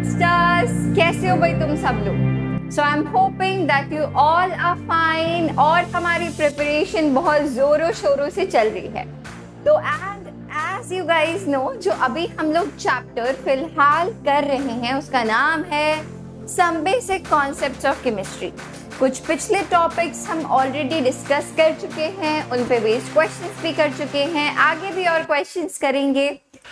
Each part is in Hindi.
स्टार्स, कैसे हो भाई तुम सब लोग? So I am hoping that you all are fine और हमारी प्रिपरेशन बहुत जोरों शोरों से चल रही है। तो and as you guys know, जो अभी हम लोग चैप्टर फिलहाल कर रहे हैं उसका नाम है some basic concepts of chemistry. कुछ पिछले टॉपिक्स हम ऑलरेडी डिस्कस कर चुके हैं, उन पे बेस्ड क्वेश्चंस भी कर चुके हैं, आगे भी और क्वेश्चंस करेंगे।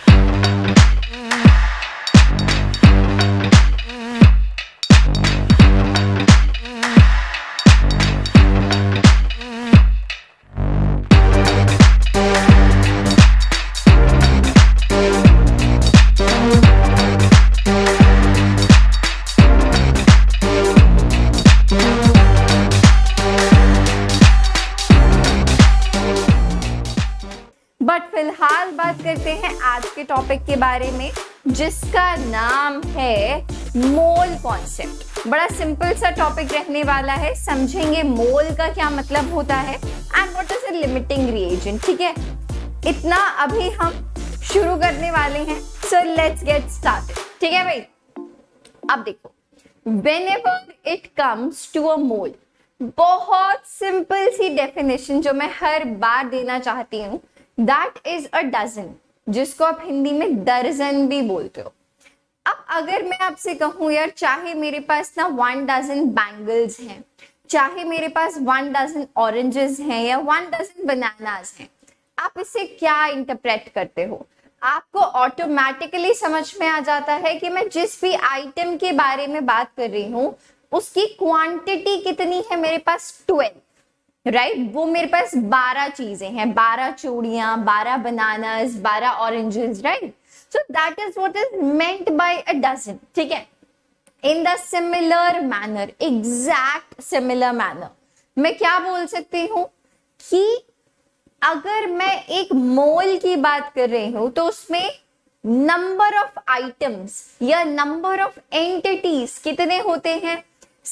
बट फिलहाल बात करते हैं आज के टॉपिक के बारे में, जिसका नाम है मोल कॉन्सेप्ट। बड़ा सिंपल सा टॉपिक रहने वाला है, समझेंगे मोल का क्या मतलब होता है and what is a limiting reagent. ठीक है, इतना अभी हम शुरू करने वाले हैं। So let's get started. ठीक है भाई, अब देखो, whenever it comes to a mole, बहुत सिंपल सी डेफिनेशन जो मैं हर बार देना चाहती हूँ, दैट इज अ डजन, जिसको आप हिंदी में दर्जन भी बोलते हो। अब अगर मैं आपसे कहूं यार, चाहे मेरे पास ना 1 डजन बैंगल्स हैं, चाहे मेरे पास 1 डजन ऑरेंजेस हैं या 1 डजन बनानास हैं, आप इसे क्या इंटरप्रेट करते हो? आपको ऑटोमेटिकली समझ में आ जाता है कि मैं जिस भी आइटम के बारे में बात कर रही हूं उसकी क्वांटिटी कितनी है। मेरे पास 12, राइट? वो मेरे पास 12 चीजें हैं, 12 चूड़ियां, 12 bananas, 12 oranges, right? So that is what is meant by a dozen. ठीक है, in the similar manner, exact similar manner, मैं क्या बोल सकती हूँ कि अगर मैं एक मोल की बात कर रही हूं तो उसमें नंबर ऑफ आइटम्स या नंबर ऑफ एंटिटीज कितने होते हैं?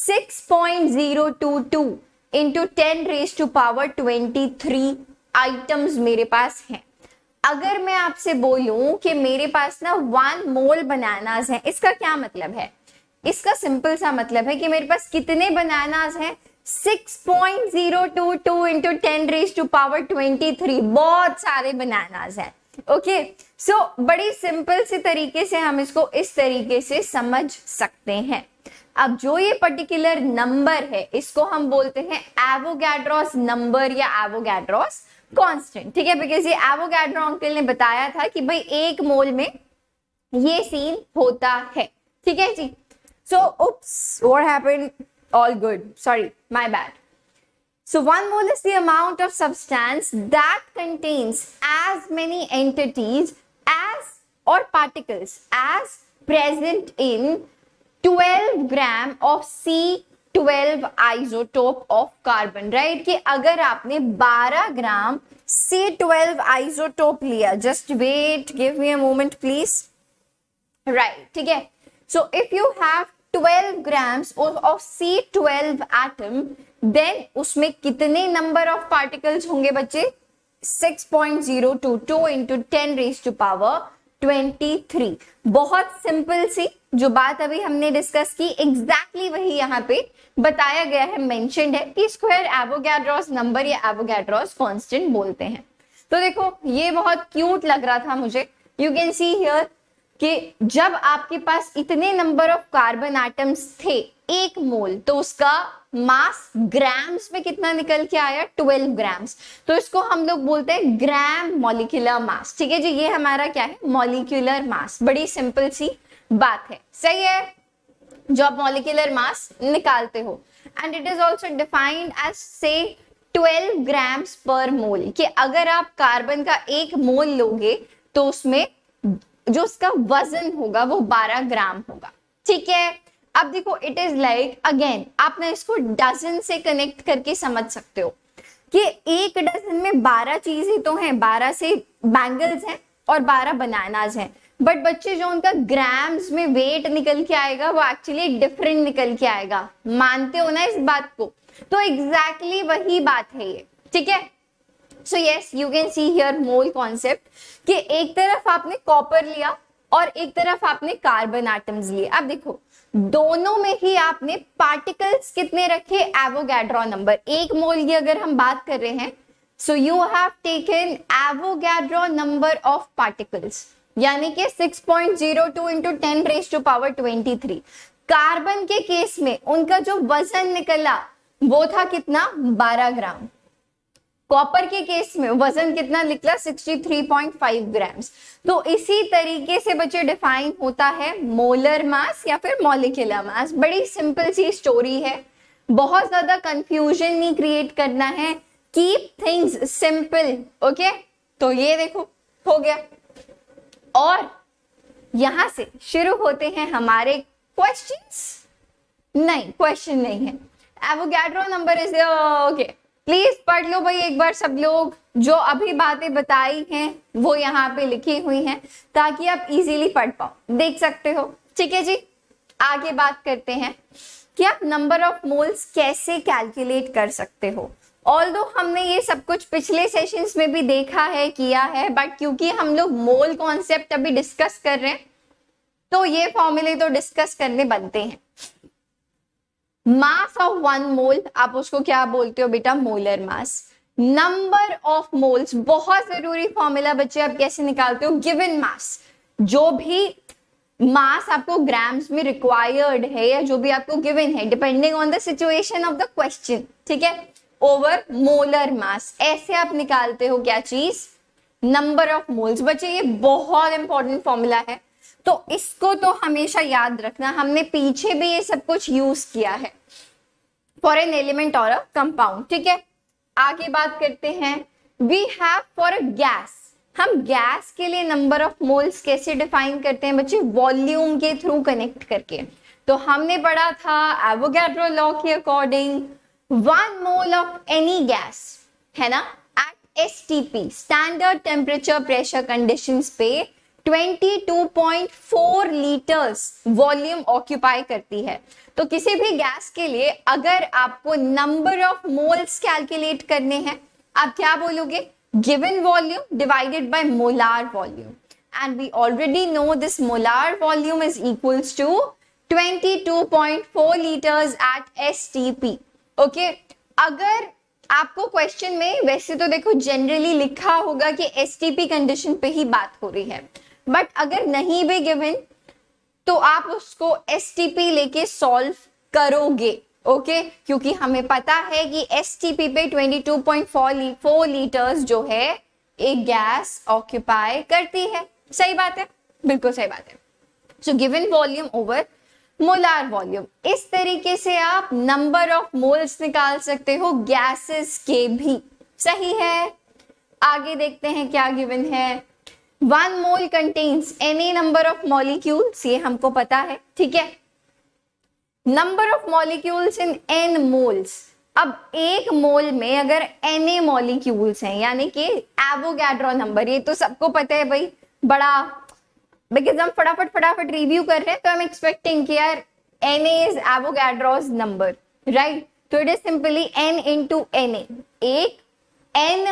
6.022 into 10 raise to power 23 items मेरे पास हैं। अगर मैं आपसे बोलूं कि मेरे पास ना 1 मोल बनानास है, इसका क्या मतलब है? इसका सिंपल सा मतलब है कि मेरे पास कितने बनानास हैं? 6.022 इंटू 10 रेज टू पावर 23, बहुत सारे बनानास हैं। ओके, सो बड़ी सिंपल सी तरीके से हम इसको इस तरीके से समझ सकते हैं। अब जो ये पर्टिकुलर नंबर है इसको हम बोलते हैं एवोगैड्रोस नंबर या एवोगैड्रोस कांस्टेंट। ठीक है, बिकॉज ये एवोगैड्रो अंकल ने बताया था कि भाई 1 मोल में ये सीन होता है। ठीक है जी। So oops, what happened? All good, sorry, my bad. So 1 mole is the amount of substance that contains as many entities as or particles as present in 12 gram of C12 isotope of carbon, right? कि अगर आपने 12 ग्राम C12 isotope लिया, just wait, give me a moment please, right? ठीक है, so if you have 12 grams of C12 atom, then उसमें कितने नंबर ऑफ पार्टिकल्स होंगे बच्चे? 6.022 इंटू 10 रेज टू पावर 23। बहुत सिंपल सी जो बात अभी हमने डिस्कस की, एग्जैक्टली वही यहाँ पे बताया गया है, मेंशन्ड है कि स्क्वायर एवोगैड्रोस नंबर या एवोगैड्रोस कांस्टेंट बोलते हैं। तो देखो, ये बहुत क्यूट लग रहा था मुझे। यू कैन सी हियर कि जब आपके पास इतने नंबर ऑफ कार्बन एटम्स थे 1 मोल, तो उसका मास ग्राम्स में कितना निकल के आया? 12 ग्राम्स। तो इसको हम लोग बोलते हैं ग्राम मॉलिक्यूलर मास। ठीक है जी, ये हमारा क्या है? Molecular mass. बड़ी सिंपल सी बात है, सही है, जो आप मॉलिक्यूलर मास निकालते हो। And it is also defined as से 12 ग्राम्स पर मोल, कि अगर आप कार्बन का 1 मोल लोगे तो उसमें जो उसका वजन होगा वो 12 ग्राम होगा। ठीक है, अब देखो, इट इज लाइक, अगेन आप ना इसको डजन से कनेक्ट करके समझ सकते हो कि 1 डजन में 12 चीजें तो हैं, 12 से बैंगल्स हैं और 12 बनानास हैं, बट बच्चे जो उनका ग्राम्स में वेट निकल के आएगा वो एक्चुअली डिफरेंट निकल के आएगा। मानते हो ना इस बात को? तो एग्जैक्टली वही बात है ये। ठीक है, so yes, you can see here mole concept कि एक तरफ आपने कॉपर लिया और एक तरफ आपने कार्बन एटम्स लिए। अब देखो दोनों में ही आपने पार्टिकल्स कितने रखे, एवोगैड्रो नंबर। एक मोल की अगर हम बात कर रहे हैं, so you have taken Avogadro number of particles, यानी कि 6.02 इंटू 10⁻23। कार्बन के केस में उनका जो वजन निकला वो था कितना, 12 ग्राम। कॉपर के केस में वजन कितना निकला, 63.5 ग्राम्स। तो इसी तरीके से बच्चे डिफाइन होता है मोलर मास या फिर मॉलिक्यूलर मास। बड़ी सिंपल सी स्टोरी है, बहुत ज्यादा कंफ्यूजन नहीं क्रिएट करना है, कीप थिंग्स सिंपल। ओके, तो ये देखो हो गया। और यहां से शुरू होते हैं हमारे क्वेश्चंस। नहीं, क्वेश्चन नहीं है, Avogadro number is okay. Please पढ़ लो भाई एक बार सब लोग, जो अभी बातें बताई हैं वो यहाँ पे लिखी हुई हैं ताकि आप इजीली पढ़ पाओ, देख सकते हो। ठीक है जी, आगे बात करते हैं कि आप नंबर ऑफ मोल्स कैसे कैलकुलेट कर सकते हो। ऑल्दो हमने ये सब कुछ पिछले सेशंस में भी देखा है, किया है, बट क्योंकि हम लोग मोल कॉन्सेप्ट अभी डिस्कस कर रहे हैं तो ये फॉर्मूले तो डिस्कस करने बनते हैं। मास ऑफ 1 मोल, आप उसको क्या बोलते हो बेटा, molar mass. Number of moles, बहुत जरूरी फॉर्मूला बच्चे, आप कैसे निकालते हो, गिवन मास। जो भी मास आपको ग्राम्स में रिक्वायर्ड है या जो भी आपको गिवन है, depending on the situation of the question, ठीक है, ओवर मोलर मास, ऐसे आप निकालते हो क्या चीज, नंबर ऑफ मोल्स। बच्चे ये बहुत इंपॉर्टेंट फॉर्मूला है, तो इसको तो हमेशा याद रखना। हमने पीछे भी ये सब कुछ यूज किया है फॉर एन एलिमेंट और अ कंपाउंड। ठीक है, आगे बात करते हैं। We have for a gas, हम गैस के लिए नंबर ऑफ मोल्स कैसे डिफाइन करते हैं बच्चे, वॉल्यूम के थ्रू कनेक्ट करके। तो हमने पढ़ा था एवोगैड्रो लॉ के according 1 mole of any gas, है ना, at STP standard temperature pressure conditions पे 22.4 लीटर्स वॉल्यूम ऑक्यूपाई करती है। तो किसी भी गैस के लिए अगर आपको नंबर ऑफ मोल्स कैलकुलेट करने हैं, आप क्या बोलोगे, given volume divided by molar volume, and we already know this molar volume is equals to 22.4 litres at STP. Okay, अगर आपको क्वेश्चन में, वैसे तो देखो जनरली लिखा होगा कि एसटीपी कंडीशन पे ही बात हो रही है, बट अगर नहीं भी गिवन तो आप उसको एसटीपी लेके सॉल्व करोगे। ओके, क्योंकि हमें पता है कि एसटीपी पे 22.4 लीटर्स जो है एक गैस ऑक्यूपाई करती है। सही बात है, बिल्कुल सही बात है। So given volume over molar volume, इस तरीके से आप नंबर ऑफ मोल्स निकाल सकते हो गैसेस के भी। सही है, आगे देखते हैं क्या गिवन है। 1 mole contains any number of molecules, ये हमको पता है, ठीक है। Number of molecules in n moles, अब एक मोल में अगर na मॉलिक्यूल्स हैं, यानी कि एवोगैड्रो नंबर, ये तो सबको पता है भाई, बड़ा बिकॉज हम फटाफट रिव्यू कर रहे हैं तो आई एम एक्सपेक्टिंग कि यार Na is Avogadro's number, right. तो it is simply n into Na, एक n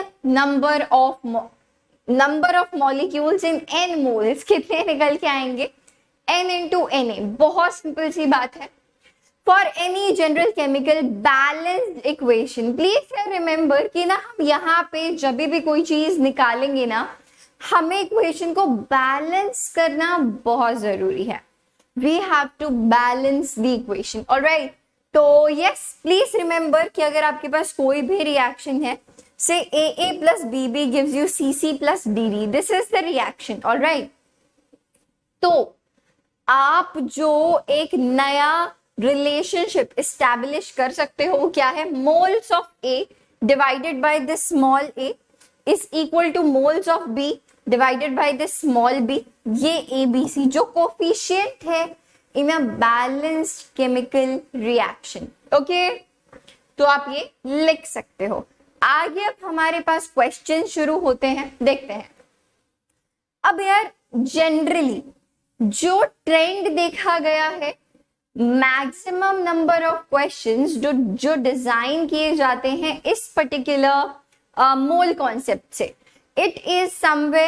number of molecules in n moles, कितने निकल के आएंगे, n इंटू Na। बहुत सिंपल सी बात है। For any general chemical balanced equation, please remember कि ना हम यहाँ पे जब भी कोई चीज निकालेंगे ना, हमें इक्वेशन को बैलेंस करना बहुत जरूरी है। We have to balance the equation, alright. तो यस, प्लीज रिमेंबर कि अगर आपके पास कोई भी रिएक्शन है, से AA plus BB gives you CC plus DD, this is the reaction, alright। तो आप जो एक नया रिलेशनशिप एस्टैब्लिश कर सकते हो वो क्या है, moles of A divided by this small a is equal to moles of B divided by this small b। ये ABC जो कोफिशिएंट है in a balanced chemical reaction. Okay, तो आप ये लिख सकते हो। आगे अब हमारे पास क्वेश्चन शुरू होते हैं, देखते हैं। अब यार जनरली जो ट्रेंड देखा गया है, मैक्सिमम नंबर ऑफ क्वेश्चंस जो डिजाइन किए जाते हैं इस पर्टिकुलर मोल कॉन्सेप्ट से, इट इज समवेयर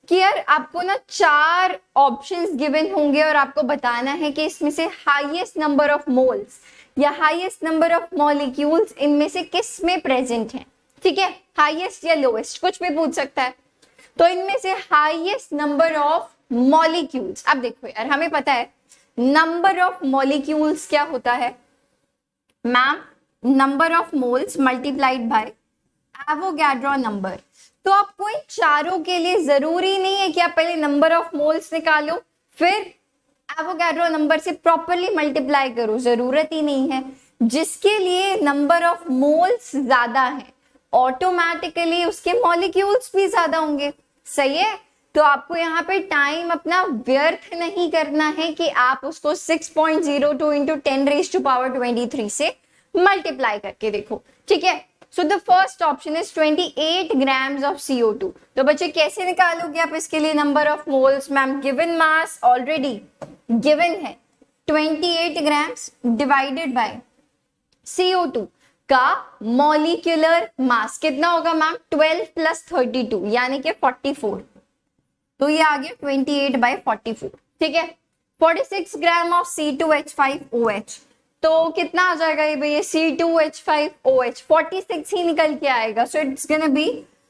कि यार आपको ना 4 ऑप्शंस गिवन होंगे और आपको बताना है कि इसमें से हाईएस्ट नंबर ऑफ मोल्स या हाईएस्ट नंबर ऑफ मॉलिक्यूल्स इनमें से किस में प्रेजेंट है। ठीक है, हाईएस्ट या लोएस्ट कुछ भी पूछ सकता है। तो इनमें से हाईएस्ट नंबर ऑफ मॉलिक्यूल्स, अब देखो यार हमें पता है नंबर ऑफ मॉलिक्यूल्स क्या होता है ma'am, number of moles multiplied by Avogadro number. तो आपको इन चारों के लिए जरूरी नहीं है कि आप पहले नंबर ऑफ मोल्स निकालो फिर एवोगैड्रो नंबर से प्रॉपरली मल्टीप्लाई करो, जरूरत ही नहीं है। जिसके लिए नंबर ऑफ मोल्स ज्यादा है ऑटोमेटिकली उसके मॉलिक्यूल्स भी ज्यादा होंगे। सही है, तो आपको यहाँ पे टाइम अपना व्यर्थ नहीं करना है कि आप उसको 6.02 इंटू 10⁻23 से मल्टीप्लाई करके देखो। ठीक है, so the first option is 28 grams of CO2। तो बच्चे कैसे निकालोगे आप इसके लिए number of moles? Ma'am given mass already given है 28 ग्राम्स डिवाइडेड बाय CO2 का मॉलिक्यूलर मास कितना होगा मैम? 12 प्लस 32 यानी कि 44। तो ये आ गया 28/44। ठीक है, 46 ग्राम ऑफ C2H5OH। तो कितना आ जाएगा ये भैया? C2H5OH 46 ही निकल के आएगा। So it's gonna be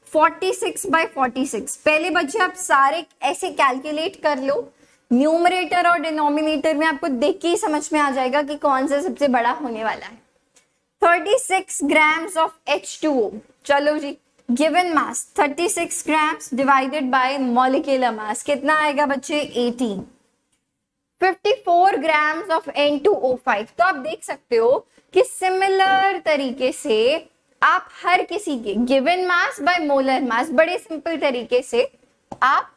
46/46। पहले बच्चे आप सारे ऐसे कैलकुलेट कर लो, न्यूमरेटर और डिनोमिनेटर में आपको देख के ही समझ में आ जाएगा कि कौन सा सबसे बड़ा होने वाला है। 36 ग्राम्स ऑफ H2O। चलो जी, given mass 36 grams divided by molecular mass कितना आएगा बच्चे? 18। 54 ग्राम्स ऑफ N2O5। तो आप देख सकते हो कि सिमिलर तरीके से आप हर किसी के given mass by molar mass बड़े सिंपल तरीके से आप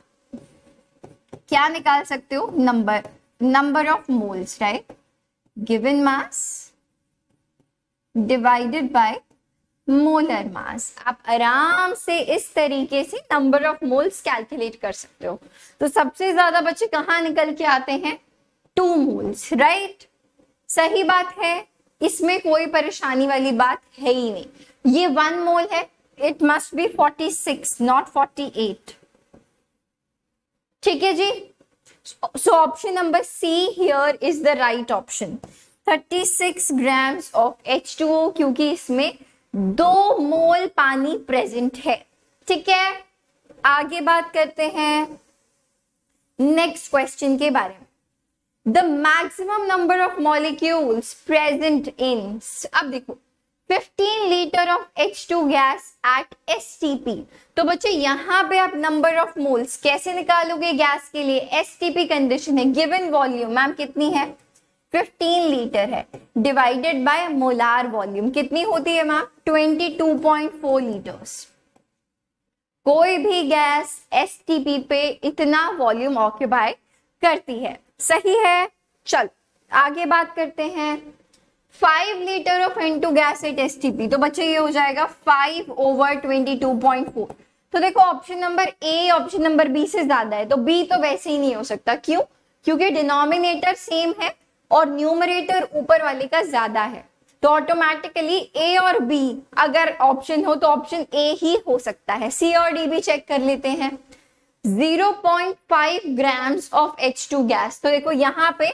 क्या निकाल सकते हो? Number of moles, right? Given mass divided by molar mass. आप आराम से इस तरीके से नंबर ऑफ मोल्स कैलकुलेट कर सकते हो। तो सबसे ज्यादा बच्चे कहाँ निकल के आते हैं? 2 मोल्स, राइट? सही बात है, इसमें कोई परेशानी वाली बात है ही नहीं। ये 1 मोल है, इट मस्ट बी 46 नॉट 48। ठीक है जी, so option number C here is the right option. 36 grams of H2O क्योंकि इसमें 2 मोल पानी प्रेजेंट है। ठीक है, आगे बात करते हैं नेक्स्ट क्वेश्चन के बारे में। The maximum number of molecules present in, अब देखो 15 litre of H2 gas at STP। तो बच्चे यहाँ पे आप नंबर ऑफ मोल्स कैसे निकालोगे गैस के लिए? STP कंडीशन है, गिवन वॉल्यूम मैम कितनी है? 15 लीटर है, डिवाइडेड बाय मोलार वॉल्यूम कितनी होती है मैम? 22.4 लीटर्स। कोई भी गैस STP पे इतना वॉल्यूम ऑक्यूपाई करती है। सही है, चल आगे बात करते हैं। 5 litre of N2 gas at STP। तो बच्चे ये हो जाएगा 5/22.4। तो देखो option number A option number B से ज्यादा है, तो B तो वैसे ही नहीं हो सकता। क्यों? क्योंकि डिनोमिनेटर सेम है और न्यूमरेटर ऊपर वाले का ज्यादा है, तो ऑटोमेटिकली A और B अगर ऑप्शन हो तो ऑप्शन A ही हो सकता है। C और D भी चेक कर लेते हैं। 0.5 ग्राम्स ऑफ H2 गैस। तो देखो यहाँ पे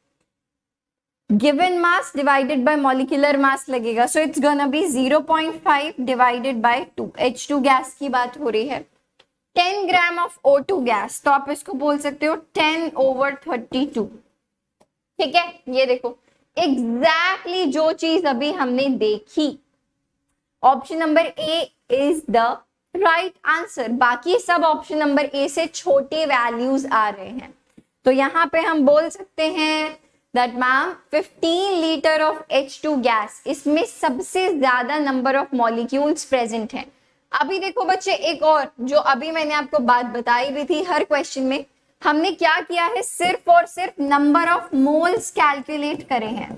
given mass divided by molecular mass लगेगा, so it's gonna be 0.5 divided by 2। H2 gas की बात हो रही है। 10 ग्राम ऑफ O2 गैस, तो आप इसको बोल सकते हो 10/32। ठीक है, ये देखो एग्जैक्टली जो चीज अभी हमने देखी, option number A is the right answer. बाकी सब ऑप्शन नंबर A से छोटे वैल्यूज आ रहे हैं, तो यहाँ पे हम बोल सकते हैं that ma'am 15 litre of H2 gas, इसमें सबसे ज्यादा नंबर ऑफ मॉलिक्यूल्स प्रेजेंट हैं। अभी देखो बच्चे एक और जो अभी मैंने आपको बात बताई भी थी, हर क्वेश्चन में हमने क्या किया है? सिर्फ और सिर्फ नंबर ऑफ मोल्स कैलकुलेट करे हैं,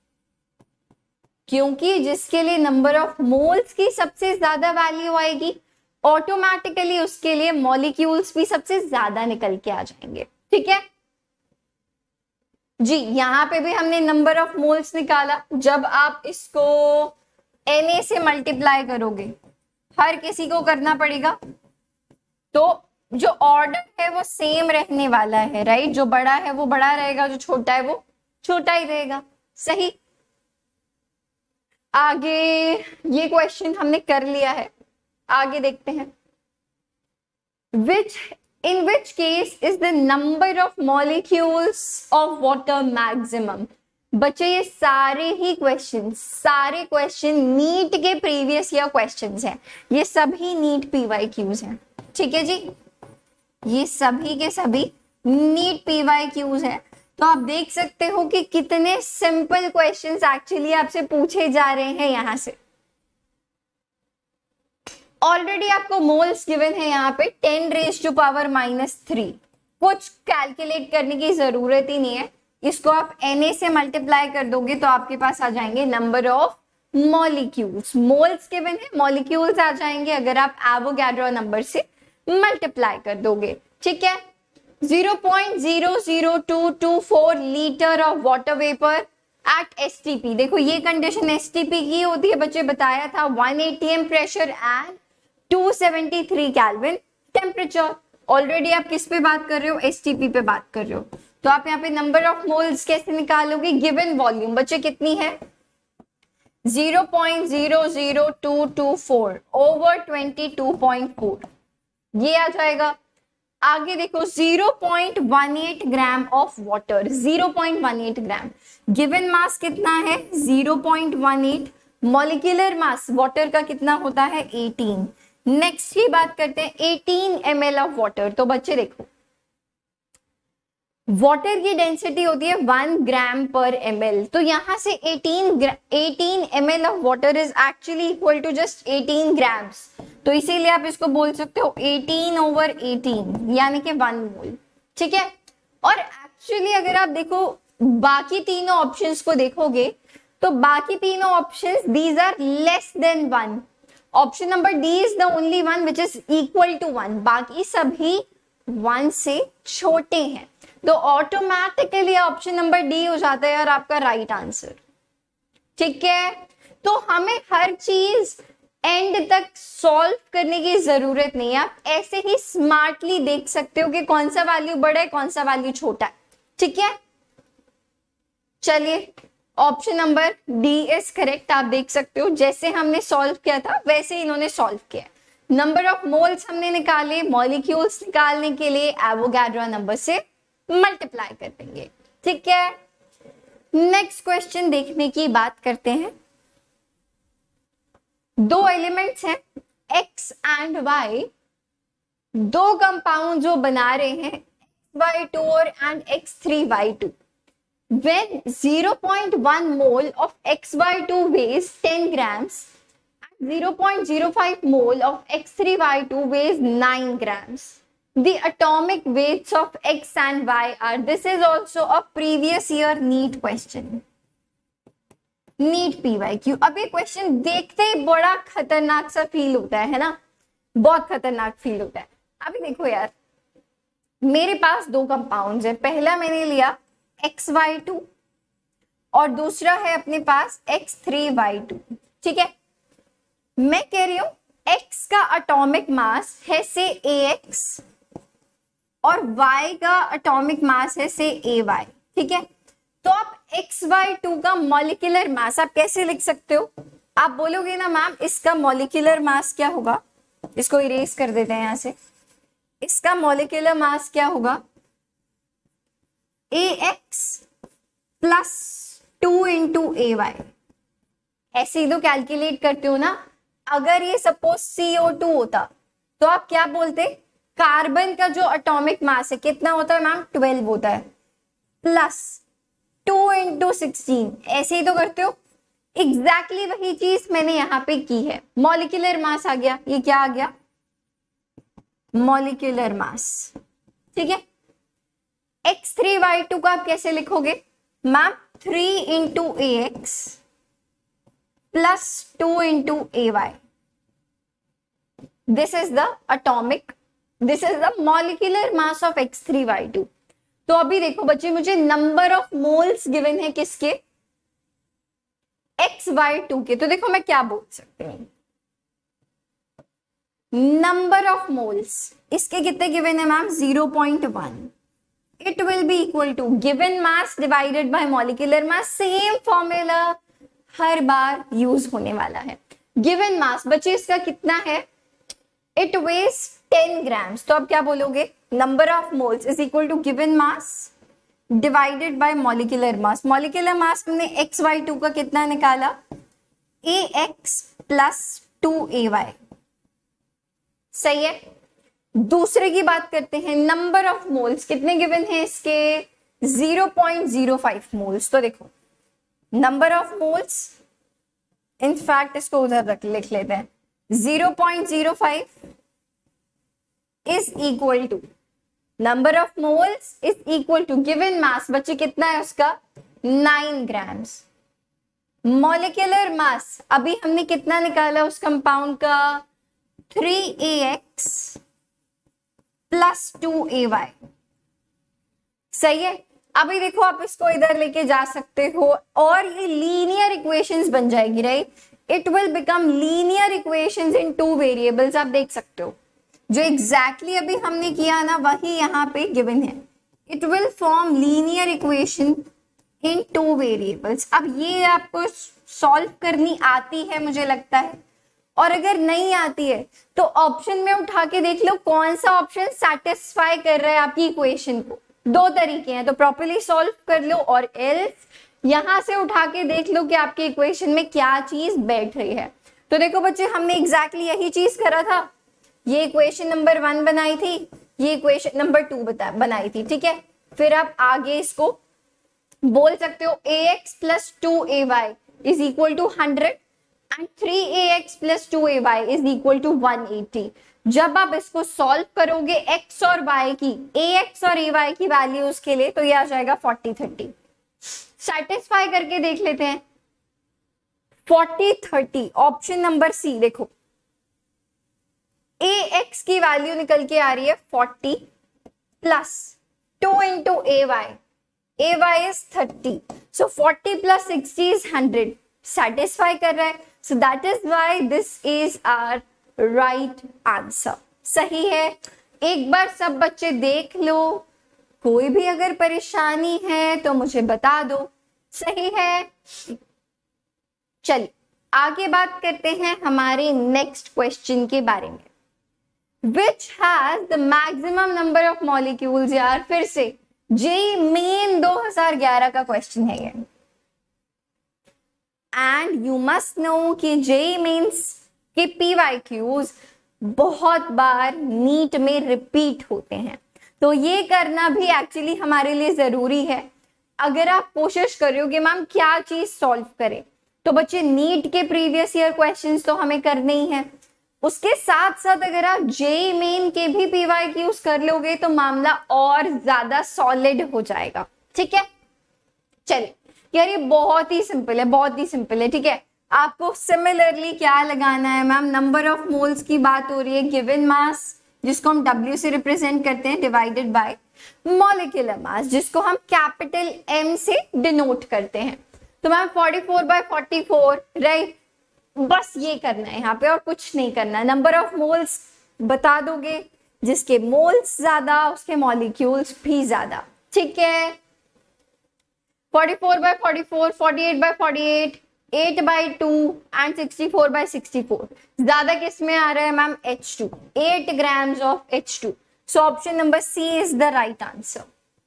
क्योंकि जिसके लिए नंबर ऑफ मोल्स की सबसे ज्यादा वैल्यू आएगी ऑटोमेटिकली उसके लिए मॉलिक्यूल्स भी सबसे ज्यादा निकल के आ जाएंगे। ठीक है जी, यहां पे भी हमने नंबर ऑफ मोल्स निकाला। जब आप इसको Na से मल्टीप्लाई करोगे, हर किसी को करना पड़ेगा, तो जो ऑर्डर है वो सेम रहने वाला है, राइट। जो बड़ा है वो बड़ा रहेगा, जो छोटा है वो छोटा ही रहेगा, सही। आगे ये क्वेश्चन हमने कर लिया है, आगे देखते हैं। In which case is the number of molecules of water maximum? बच्चे ये सारे क्वेश्चन नीट के प्रीवियस ईयर क्वेश्चंस हैं, ये सभी नीट PYQs हैं, ठीक है जी। ये सभी के सभी नीट PYQs हैं। तो आप देख सकते हो कि कितने सिंपल क्वेश्चंस एक्चुअली आपसे पूछे जा रहे हैं यहां से। ऑलरेडी आपको मोल्स गिवन है यहाँ पे 10⁻⁻3। कुछ कैलकुलेट करने की जरूरत ही नहीं है, इसको आप Na से मल्टीप्लाई कर दोगे तो आपके पास आ जाएंगे number of molecules. Moles given है, मॉलिक्यूल्स आ जाएंगे अगर आप एवोगैड्रो नंबर से मल्टीप्लाई कर दोगे, ठीक है। 0.00224 litre of water vapour at STP। देखो ये कंडीशन STP की होती है, बच्चे बताया था, 1 atm pressure and 273 kelvin temperature. Already आप किस पे बात कर रहे हो, STP पे बात कर रहे हो। तो आप यहाँ पे नंबर ऑफ मोल्स कैसे निकालोगे, गिवन वॉल्यूम बच्चे कितनी है, 0.00224 ओवर 22.4, ये आ जाएगा। आगे देखो 0.18 gram of water, 0.18 gram. Given mass कितना है 0.18, मॉलिक्यूलर मास वाटर का कितना होता है 18। नेक्स्ट की बात करते हैं 18 ml ऑफ वाटर। तो बच्चे देखो वाटर की डेंसिटी होती है 1 ग्राम पर ml, तो यहां से 18 ml of water is actually equal to just 18 grams. तो इसीलिए आप इसको बोल सकते हो 18/18 यानी कि 1 मोल, ठीक है। और एक्चुअली अगर आप देखो बाकी तीनों ऑप्शंस को देखोगे तो बाकी तीनों options these are less than 1। Option number D is the only one which is equal to 1, बाकी सभी 1 से छोटे हैं। तो ऑटोमेटिकली ऑप्शन नंबर डी हो जाता है यार आपका राइट आंसर, ठीक है। तो हमें हर चीज एंड तक सॉल्व करने की जरूरत नहीं है, आप ऐसे ही स्मार्टली देख सकते हो कि कौन सा वैल्यू बड़ा है कौन सा वैल्यू छोटा है, ठीक है। चलिए option number D is correct, आप देख सकते हो जैसे हमने सॉल्व किया था वैसे इन्होंने सॉल्व किया। नंबर ऑफ मोल्स हमने निकाले, मॉलिक्यूल्स निकालने के लिए एवोगैड्रो नंबर से मल्टीप्लाई कर देंगे, ठीक है। नेक्स्ट क्वेश्चन देखने की बात करते हैं। दो एलिमेंट्स हैं x एंड y, दो कंपाउंड जो बना रहे हैं xy2 और and x3y2। When 0.1 mole of xy2 weighs 10 grams and 0.05 mole of x3y2 weighs 9 grams. The atomic weights of x and y are. This is also a previous year NEET question. NEET PYQ। अब ये क्वेश्चन देखते ही बड़ा खतरनाक सा फील होता है ना, बहुत खतरनाक फील होता है। अभी देखो यार मेरे पास दो कंपाउंड्स हैं, पहला मैंने लिया xy2 और दूसरा है अपने पास x3y2, ठीक है। मैं कह रही हूं x का एटॉमिक मास है से ax और y का एटॉमिक मास है से ay, ठीक है। तो आप xy2 का मॉलिक्यूलर मास आप कैसे लिख सकते हो, आप बोलोगे ना मैम इसका मॉलिक्यूलर मास क्या होगा, इसको इरेज कर देते हैं यहां से। इसका मॉलिक्यूलर मास क्या होगा ax प्लस 2 इंटू ay। ऐसे ही तो कैलकुलेट करते हो ना। अगर ये सपोज CO2 होता तो आप क्या बोलते, कार्बन का जो एटॉमिक मास है कितना होता है मैम 12 होता है, प्लस 2 इंटू 16, ऐसे ही तो करते हो। एग्जैक्टली वही चीज मैंने यहाँ पे की है। मॉलिक्यूलर मास आ गया, ये क्या आ गया मॉलिक्यूलर मास, ठीक है। x3y2 को आप कैसे लिखोगे ma'am 3 into ax plus 2 into ay। This is the atomic, this is the molecular mass of x3y2। तो अभी देखो बच्चे मुझे नंबर ऑफ मोल्स गिवन है किसके xy2 के। तो देखो मैं क्या बोल सकती हूँ, नंबर ऑफ मोल्स, इसके कितने गिवन है ma'am? 0.1. It will be equal to given mass divided by molecular mass. Same formula हर बार यूज होने वाला है. गिवन मास बच्चे इसका कितना है? It weighs 10 grams. तो अब क्या बोलोगे? Number of moles is equal to given mass divided by molecular mass. Molecular mass हमने XY2 का कितना निकाला? AX plus 2AY. सही है. दूसरे की बात करते हैं. नंबर ऑफ मोल्स कितने गिवन है इसके? 0.05 मोल्स. तो देखो नंबर ऑफ मोल्स, इनफैक्ट इसको उधर लिख लेते हैं. 0.05 is equal to number of moles is equal to given mass. बच्चे कितना है उसका? 9 ग्राम्स. मॉलिक्यूलर मास अभी हमने कितना निकाला उस कंपाउंड का? 3AX plus 2AY. सही है. अभी देखो आप इसको इधर लेके जा सकते हो और ये लीनियर इक्वेशंस बन जाएगी. Right, it will become linear equations in 2 variables. आप देख सकते हो जो एग्जैक्टली अभी हमने किया ना वही यहाँ पे गिवन है. It will form linear equation in 2 variables. अब ये आपको सॉल्व करनी आती है मुझे लगता है, और अगर नहीं आती है तो ऑप्शन में उठा के देख लो कौन सा ऑप्शन सेटिस्फाई कर रहा है आपकी इक्वेशन को. 2 तरीके हैं, तो प्रॉपर्ली सॉल्व कर लो और एल्स यहां से उठा के देख लो कि आपके इक्वेशन में क्या चीज बैठ रही है. तो देखो बच्चे हमने एग्जैक्टली यही चीज करा था. ये इक्वेशन नंबर 1 बनाई थी, ये इक्वेशन नंबर 2 बनाई थी. ठीक है, फिर आप आगे इसको बोल सकते हो AX plus 2AY is equal to 100 and 3AX plus 2AY is equal to 180. जब आप इसको सॉल्व करोगे x और y की, AX और AY की वैल्यूज के लिए, तो ये आ जाएगा 40-30. सेटिस्फाई करके देख लेते हैं. 40-30 ऑप्शन नंबर सी. देखो AX की वैल्यू निकल के आ रही है 40 plus 2 into AY is 30. So 40 plus 60 is 100. Satisfy कर रहा है. So that is why this is our right answer. सही है. एक बार सब बच्चे देख लो, कोई भी अगर परेशानी है तो मुझे बता दो. सही है. चलिए आगे बात करते हैं हमारे नेक्स्ट क्वेश्चन के बारे में. Which has the maximum number of molecules. यार फिर से जेईई मेन 2011 का क्वेश्चन है ये. एंड यू मस्ट नो कि जेईई मेंस के PYQs बहुत बार नीट में रिपीट होते हैं, तो ये करना भी एक्चुअली हमारे लिए जरूरी है. अगर आप कोशिश कर रहे हो कि मैम क्या चीज सॉल्व करें, तो बच्चे नीट के प्रीवियस ईयर क्वेश्चंस तो हमें करने ही हैं. उसके साथ साथ अगर आप जेईई मेन के भी PYQs कर लोगे तो मामला और ज्यादा सॉलिड हो जाएगा. ठीक है, चलिए यार ये बहुत ही सिंपल है, बहुत ही सिंपल है. ठीक है, आपको सिमिलरली क्या लगाना है मैम? नंबर ऑफ मोल्स की बात हो रही है. गिवन मास जिसको हम W से रिप्रेजेंट करते हैं डिवाइडेड बाय मॉलिक्यूलर मास जिसको हम कैपिटल M से डिनोट करते हैं. तो मैम 44/44 राइट, बस ये करना है यहाँ पे और कुछ नहीं करना. नंबर ऑफ मोल्स बता दोगे, जिसके मोल्स ज्यादा उसके मॉलिक्यूल्स भी ज्यादा. ठीक है, 44/44, 48/48, 8/2 एंड 64/64. ज्यादा किस में आ रहा है ma'am? H2. 8 grams of H2. So option number C is the right answer.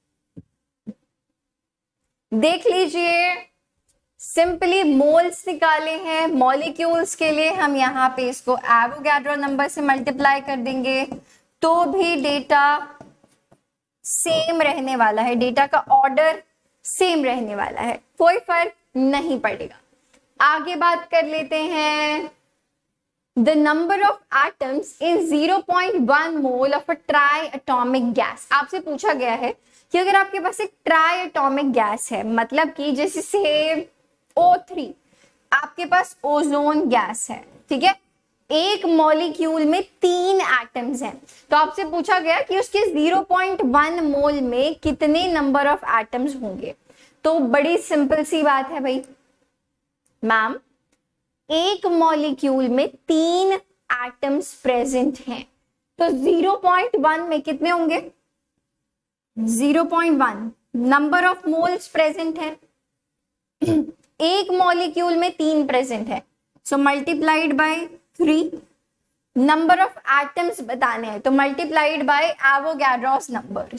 देख लीजिए, सिंपली मोल्स निकाले हैं. मॉलिक्यूल्स के लिए हम यहाँ पे इसको एवोगैड्रो नंबर से मल्टीप्लाई कर देंगे तो भी डेटा सेम रहने वाला है. डेटा का ऑर्डर सेम रहने वाला है, कोई फर्क नहीं पड़ेगा. आगे बात कर लेते हैं. The number of atoms in 0.1 mole of a triatomic gas. आपसे पूछा गया है कि अगर आपके पास एक ट्राई एटॉमिक गैस है, मतलब कि जैसे से O3, आपके पास ओजोन गैस है. ठीक है, एक मॉलिक्यूल में 3 एटम्स हैं, तो आपसे पूछा गया कि उसके 0.1 मोल में कितने नंबर ऑफ एटम्स होंगे. तो बड़ी सिंपल सी बात है भाई, मैम एक मॉलिक्यूल में 3 एटम्स प्रेजेंट हैं। तो 0.1 में कितने होंगे? 0.1 नंबर ऑफ मोल्स प्रेजेंट है। एक मॉलिक्यूल में 3 प्रेजेंट है, so multiplied by 3। Number of atoms बताने हैं तो multiplied by Avogadro's number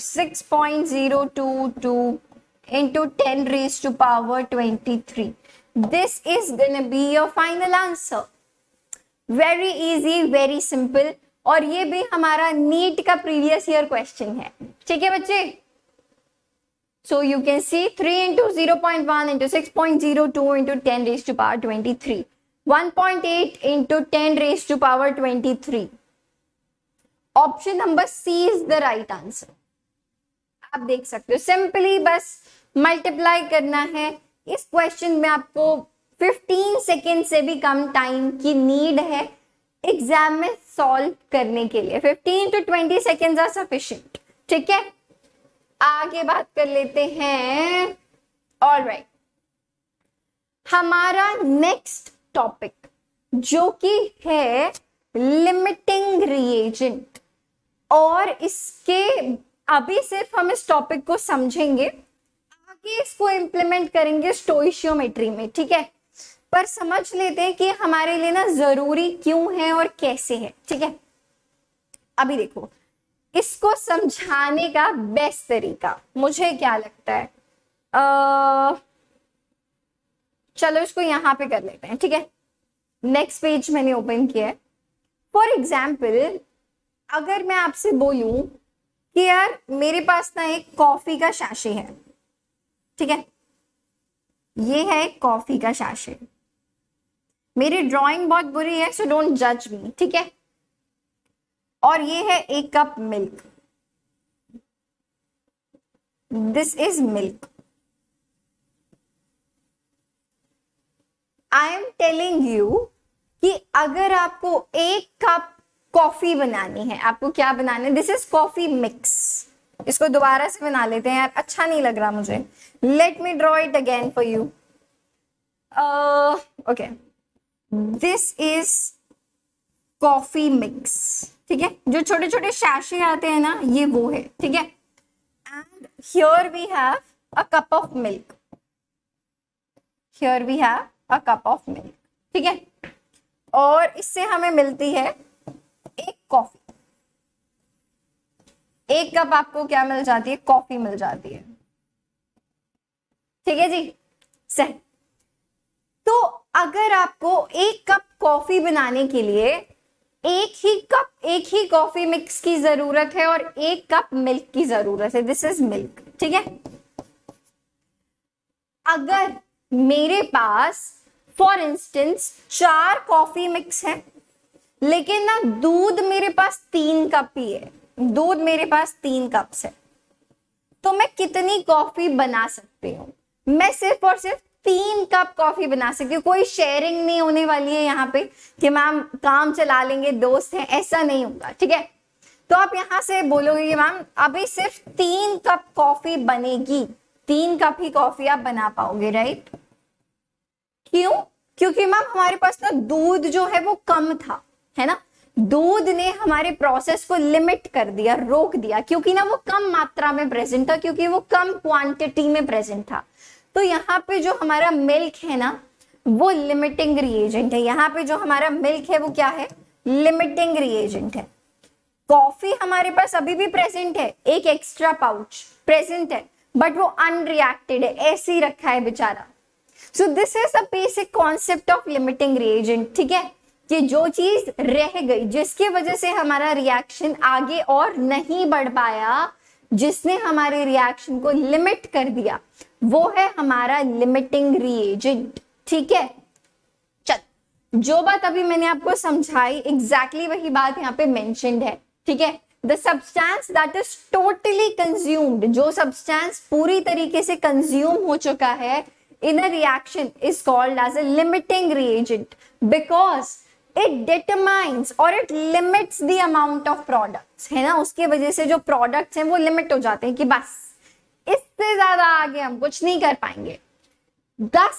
6.022 into 10 raised to power 23. This is gonna be your final answer. Very easy, very simple. और ये भी हमारा नीट का प्रीवियस ईयर क्वेश्चन है, ठीक है बच्चे। So you can see 3 into 0.1 into 6.02 into 10 raised to power 23. 1.8 into 10 raised to power 23. Option number C is the right answer. आप देख सकते हो, सिंपली बस मल्टीप्लाई करना है। इस क्वेश्चन में आपको 15 सेकेंड से भी कम टाइम की नीड है एग्जाम में सॉल्व करने के लिए। 15 to 20 सेकेंड्स आर सफिशिएंट, ठीक है। आगे बात कर लेते हैं। ऑलराइट, हमारा नेक्स्ट टॉपिक जो कि है लिमिटिंग रिएजेंट, और इसके अभी सिर्फ हम इस टॉपिक को समझेंगे, आगे इसको इंप्लीमेंट करेंगे स्टोइशियोमेट्री में, ठीक है। पर समझ लेते हैं कि हमारे लिए ना जरूरी क्यों है और कैसे है, ठीक है। अभी देखो, इसको समझाने का बेस्ट तरीका मुझे क्या लगता है, चलो इसको यहां पे कर लेते हैं, ठीक है। नेक्स्ट पेज मैंने ओपन किया है। फॉर एग्जाम्पल, अगर मैं आपसे बोलूं कि यार मेरे पास ना एक कॉफी का सैशे है, ठीक है, ये है कॉफी का सैशे। मेरी ड्राइंग बहुत बुरी है, सो डोंट जज मी, ठीक है। और ये है 1 cup milk, this is milk. I am telling you कि अगर आपको 1 कप कॉफी बनानी है, आपको क्या बनाना है, दिस इज कॉफी मिक्स। इसको दोबारा से बना लेते हैं यार, अच्छा नहीं लग रहा मुझे। Let me draw it again for you. Okay, this is coffee mix, ठीक है। जो छोटे छोटे सैशे आते हैं ना, ये वो है, ठीक है। And here we have a cup of milk, here we have a cup of milk, ठीक है। और इससे हमें मिलती है एक कॉफी। 1 कप आपको क्या मिल जाती है? कॉफी मिल जाती है, ठीक है जी, सही। तो अगर आपको 1 कप कॉफी बनाने के लिए एक ही कॉफी मिक्स की जरूरत है और 1 कप मिल्क की जरूरत है, दिस इज मिल्क, ठीक है। अगर मेरे पास फॉर इंस्टेंस 4 कॉफी मिक्स है, लेकिन ना दूध मेरे पास 3 कप ही है, दूध मेरे पास 3 कप्स है, तो मैं कितनी कॉफी बना सकती हूँ? मैं सिर्फ और सिर्फ 3 कप कॉफी बना सकती हूँ। कोई शेयरिंग नहीं होने वाली है यहाँ पे कि मैम काम चला लेंगे, दोस्त हैं, ऐसा नहीं होगा, ठीक है। तो आप यहाँ से बोलोगे कि मैम अभी सिर्फ 3 कप कॉफी बनेगी, 3 कप ही कॉफी आप बना पाओगे, राइट। क्यों? क्योंकि मैम हमारे पास ना दूध जो है वो कम था, है ना। दूध ने हमारे प्रोसेस को लिमिट कर दिया, रोक दिया, क्योंकि ना वो कम मात्रा में प्रेजेंट था, क्योंकि वो कम क्वांटिटी में प्रेजेंट था। तो यहाँ पे जो हमारा मिल्क है ना, वो लिमिटिंग रिएजेंट है। यहाँ पे जो हमारा मिल्क है वो क्या है? लिमिटिंग रिएजेंट है। कॉफी हमारे पास अभी भी प्रेजेंट है, एक एक्स्ट्रा पाउच प्रेजेंट है, बट वो अनरिएक्टेड है, ऐसे ही रखा है बेचारा। So this is the basic concept of limiting reagent, ठीक है। कि जो चीज रह गई, जिसकी वजह से हमारा रिएक्शन आगे और नहीं बढ़ पाया, जिसने हमारे रिएक्शन को लिमिट कर दिया, वो है हमारा लिमिटिंग रिएजेंट, ठीक है। चल, जो बात अभी मैंने आपको समझाई एग्जैक्टली वही बात यहाँ पे मेंशन्ड है, ठीक है। The substance that is totally consumed, जो सब्सटेंस पूरी तरीके से कंज्यूम हो चुका है in a reaction is called as a limiting reagent because it determines or it limits the amount of products, है ना। उसके वजह से जो products हैं वो लिमिट हो जाते हैं कि बस इससे ज्यादा आगे हम कुछ नहीं कर पाएंगे। Thus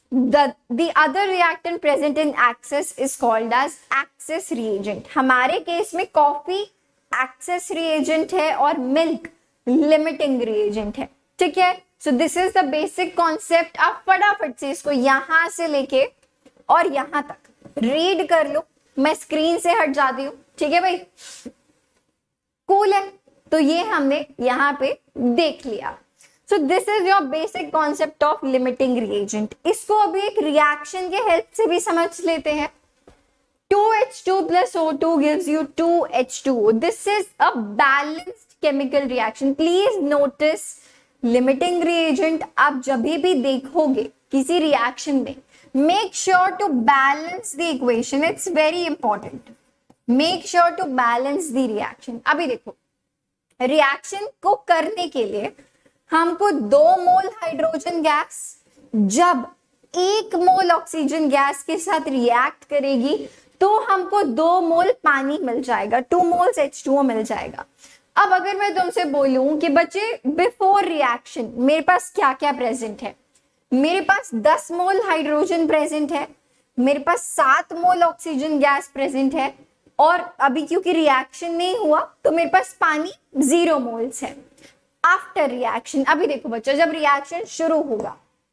the other reactant present in excess is called as excess reagent. हमारे केस में कॉफी excess reagent है और मिल्क limiting reagent है, ठीक है। So this is the basic concept. आप फटाफट से इसको यहां से लेके और यहां तक रीड कर लो। मैं स्क्रीन से हट जाती हूँ, ठीक है भाई, कूल है। तो ये हमने यहाँ पे देख लिया। So this is your basic concept of limiting reagent. इसको अभी एक रिएक्शन के हेल्प से भी समझ लेते हैं। 2H2 plus O2 gives you 2H2O. This is a balanced chemical reaction. Please notice limiting reagent आप जब भी देखोगे किसी रिएक्शन में, make sure to balance the equation. It's very important. Make sure to balance the reaction. अभी देखो, रिएक्शन को करने के लिए हमको 2 मोल हाइड्रोजन गैस जब 1 मोल ऑक्सीजन गैस के साथ रिएक्ट करेगी तो हमको 2 मोल पानी मिल जाएगा, 2 मोल्स H2O मिल जाएगा। अब अगर मैं तुमसे बोलूं कि बच्चे बिफोर रिएक्शन मेरे पास क्या क्या प्रेजेंट है, मेरे पास 10 मोल हाइड्रोजन प्रेजेंट है, मेरे पास 7 मोल ऑक्सीजन गैस प्रेजेंट है, और अभी क्योंकि रिएक्शन नहीं हुआ तो मेरे पास पानी 0 मोल्स है। आफ्टर रिएक्शन, अभी देखो बच्चों, जब रिएक्शन शुरू होगा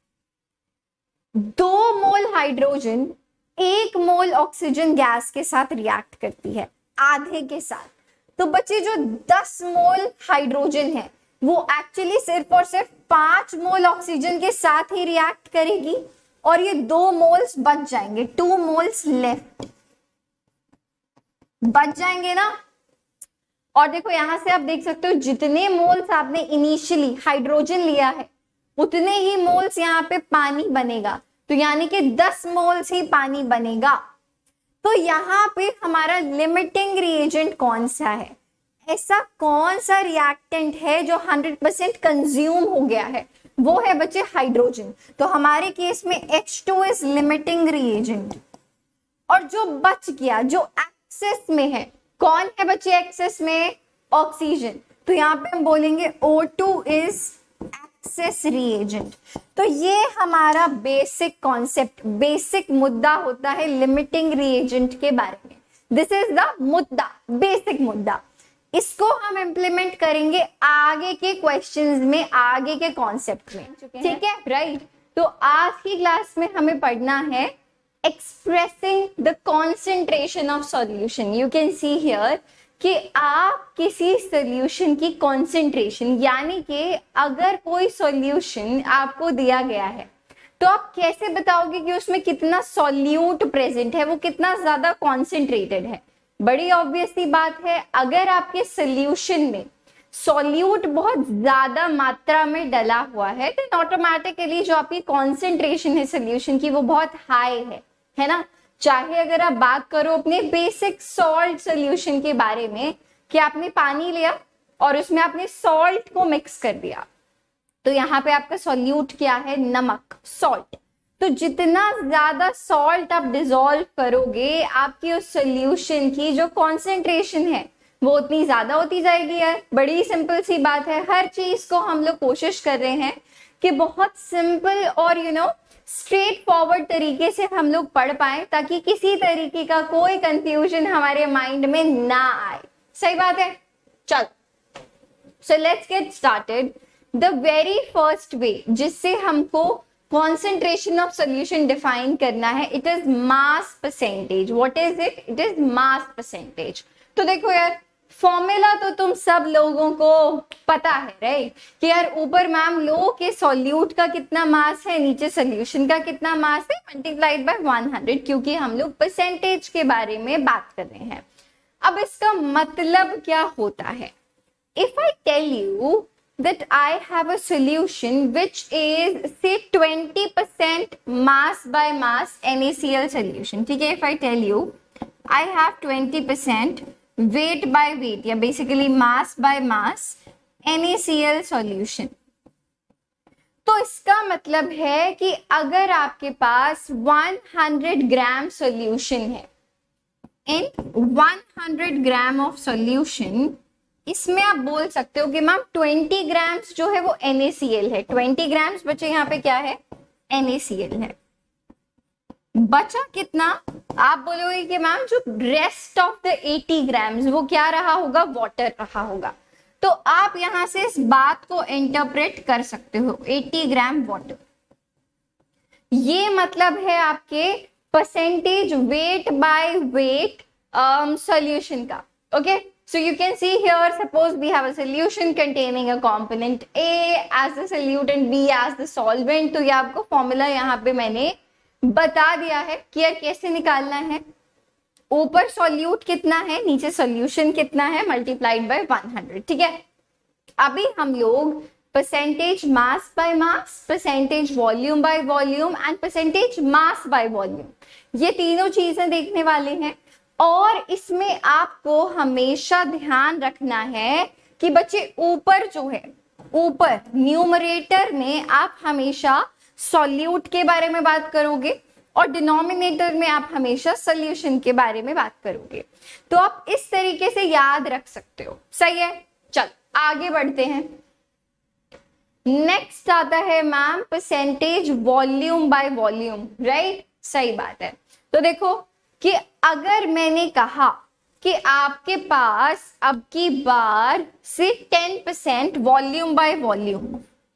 2 mole hydrogen 1 mole oxygen gas के साथ रिएक्ट करती है, आधे के साथ। तो बच्चे जो 10 मोल हाइड्रोजन है वो एक्चुअली सिर्फ और सिर्फ 5 मोल ऑक्सीजन के साथ ही रिएक्ट करेगी और ये 2 मोल्स बच जाएंगे, 2 मोल्स लेफ्ट बच जाएंगे ना। और देखो यहां से आप देख सकते हो जितने मोल्स आपने इनिशियली हाइड्रोजन लिया है उतने ही मोल्स यहाँ पे पानी बनेगा, तो यानी कि 10 मोल्स ही पानी बनेगा। तो यहाँ पे हमारा लिमिटिंग रिएजेंट कौन सा है, ऐसा कौन सा रिएक्टेंट है जो 100% कंज्यूम हो गया है, वो है बच्चे हाइड्रोजन। तो हमारे केस में H2 इज लिमिटिंग रिएजेंट। और जो बच गया, जो एक्सेस में है, कौन है बच्चे एक्सेस में, ऑक्सीजन। तो यहाँ पे हम बोलेंगे O2 इज एक्सेस रिएजेंट। तो ये हमारा बेसिक कॉन्सेप्ट, बेसिक मुद्दा होता है लिमिटिंग रिएजेंट के बारे में। दिस इज द मुद्दा, बेसिक मुद्दा। इसको हम इम्प्लीमेंट करेंगे आगे के क्वेश्चंस में, आगे के कॉन्सेप्ट में, ठीक है, राइट। तो आज की क्लास में हमें पढ़ना है expressing the concentration of solution. You can see here कि आप किसी सॉल्यूशन की कॉन्सेंट्रेशन, यानी कि अगर कोई सॉल्यूशन आपको दिया गया है तो आप कैसे बताओगे कि उसमें कितना सॉल्यूट प्रेजेंट है, वो कितना ज्यादा कॉन्सेंट्रेटेड है। बड़ी ऑब्वियस सी बात है, अगर आपके सॉल्यूशन में सॉल्यूट बहुत ज्यादा मात्रा में डला हुआ है तो ऑटोमेटिकली जो आपकी कॉन्सेंट्रेशन है सॉल्यूशन की वो बहुत हाई है ना। चाहे अगर आप बात करो अपने बेसिक सॉल्ट सॉल्यूशन के बारे में कि आपने पानी लिया और उसमें आपने सॉल्ट को मिक्स कर दिया, तो यहाँ पे आपका सॉल्यूट क्या है, नमक, सॉल्ट। तो जितना ज्यादा सॉल्ट आप डिसॉल्व करोगे आपकी उस सॉल्यूशन की जो कॉन्सेंट्रेशन है वो उतनी ज्यादा होती जाएगी यार। बड़ी सिंपल सी बात है, हर चीज को हम लोग कोशिश कर रहे हैं कि बहुत सिंपल और स्ट्रेट फॉरवर्ड तरीके से हम लोग पढ़ पाए ताकि किसी तरीके का कोई कंफ्यूजन हमारे माइंड में ना आए। सही बात है, चल so let's get started. The very first way जिससे हमको कॉन्सेंट्रेशन ऑफ सोल्यूशन डिफाइन करना है, it is mass percentage. What is it? It is mass percentage. तो देखो यार, फॉर्मूला तो तुम सब लोगों को पता है राइट, कि यार ऊपर मैम लो के सॉल्यूट का कितना मास है, नीचे सोल्यूशन का कितना मास है, मल्टीप्लाइड बाय 100, क्योंकि हम लोग परसेंटेज के बारे में बात कर रहे हैं। अब इसका मतलब क्या होता है? If I tell you that I have a solution which is say 20% mass by mass NaCl solution, ठीक है। If I tell you I have 20% weight by weight या basically mass by mass NaCl solution, तो इसका मतलब है कि अगर आपके पास 100 ग्राम solution है, in 100 ग्राम of solution, इसमें आप बोल सकते हो कि मैम 20 ग्राम्स जो है वो NaCl है। 20 ग्राम्स बच्चे यहाँ पे क्या है, NaCl है। बचा कितना? आप बोलोगे कि मैम जो रेस्ट ऑफ द 80 ग्राम्स वो क्या रहा होगा? वाटर रहा होगा। तो आप यहां से इस बात को इंटरप्रेट कर सकते हो 80 ग्राम वाटर। ये मतलब है आपके percentage weight by weight solution का। Okay, so you can see here, suppose we have a solution containing a component A as the solute and B as the solvent। तो ये आपको फॉर्मूला यहाँ पे मैंने बता दिया है कि यार कैसे निकालना है। ऊपर सॉल्यूट कितना है, नीचे सॉल्यूशन कितना है, मल्टीप्लाइड बाय 100। ठीक है, अभी हम लोग percentage mass by mass, percentage volume by volume and percentage mass by volume, ये तीनों चीजें देखने वाले हैं। और इसमें आपको हमेशा ध्यान रखना है कि बच्चे ऊपर जो है, ऊपर न्यूमरेटर में आप हमेशा सॉल्यूट के बारे में बात करोगे और डिनोमिनेटर में आप हमेशा सॉल्यूशन के बारे में बात करोगे। तो आप इस तरीके से याद रख सकते हो। सही है, चल आगे बढ़ते हैं। नेक्स्ट आता है ma'am percentage volume by volume. Right, सही बात है। तो देखो कि अगर मैंने कहा कि आपके पास अब की बार से 10% volume by volume,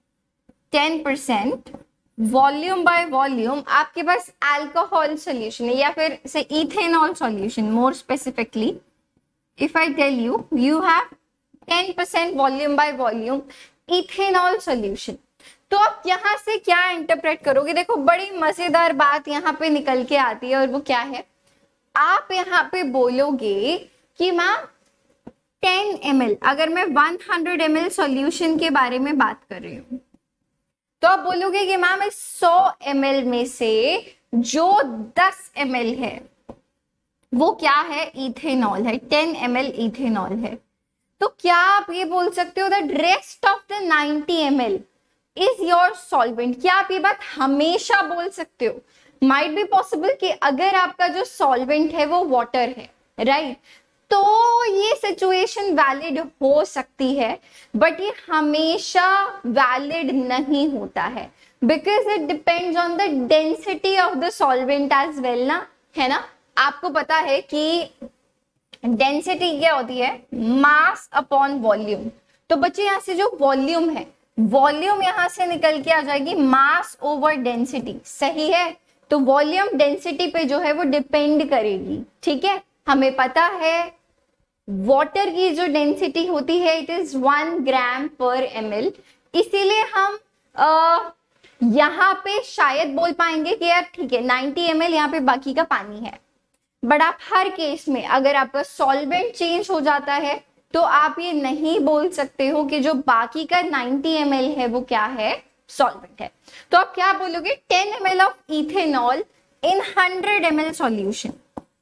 10% volume by volume आपके पास अल्कोहल सॉल्यूशन है या फिर से ethanol solution, more specifically if I tell you you have 10% volume by volume ethanol solution, तो आप यहां से क्या इंटरप्रेट करोगे? देखो बड़ी मजेदार बात यहां पे निकल के आती है और वो क्या है, आप यहाँ पे बोलोगे कि मैम 10 ml, अगर मैं 100 ml सॉल्यूशन के बारे में बात कर रही हूं तो आप बोलोगे कि मैम इस 100 ml में से जो 10 ml है वो क्या है? इथेनॉल है, 10 ml इथेनॉल है। तो क्या आप ये बोल सकते हो that rest of the 90 ml is your solvent? क्या आप ये बात हमेशा बोल सकते हो? माइट बी पॉसिबल कि अगर आपका जो सॉल्वेंट है वो वाटर है, राइट, तो ये सिचुएशन वैलिड हो सकती है, बट ये हमेशा वैलिड नहीं होता है because it depends on the density of the solvent as well ना, है ना। आपको पता है कि डेंसिटी क्या होती है? Mass upon volume. तो बच्चे यहाँ से जो वॉल्यूम है, वॉल्यूम यहां से निकल के आ जाएगी मास ओवर डेंसिटी। सही है, तो वॉल्यूम डेंसिटी पे जो है वो डिपेंड करेगी। ठीक है, हमें पता है वाटर की जो डेंसिटी होती है इट इज 1 ग्राम पर ml, इसीलिए हम यहाँ पे शायद बोल पाएंगे कि यार ठीक है 90 ml यहाँ पे बाकी का पानी है। बट आप हर केस में अगर आपका सॉल्वेंट चेंज हो जाता है तो आप ये नहीं बोल सकते हो कि जो बाकी का 90 ml है वो क्या है? सॉल्वेंट है। तो आप क्या बोलोगे? 10 ml of ethanol in 100 ml solution,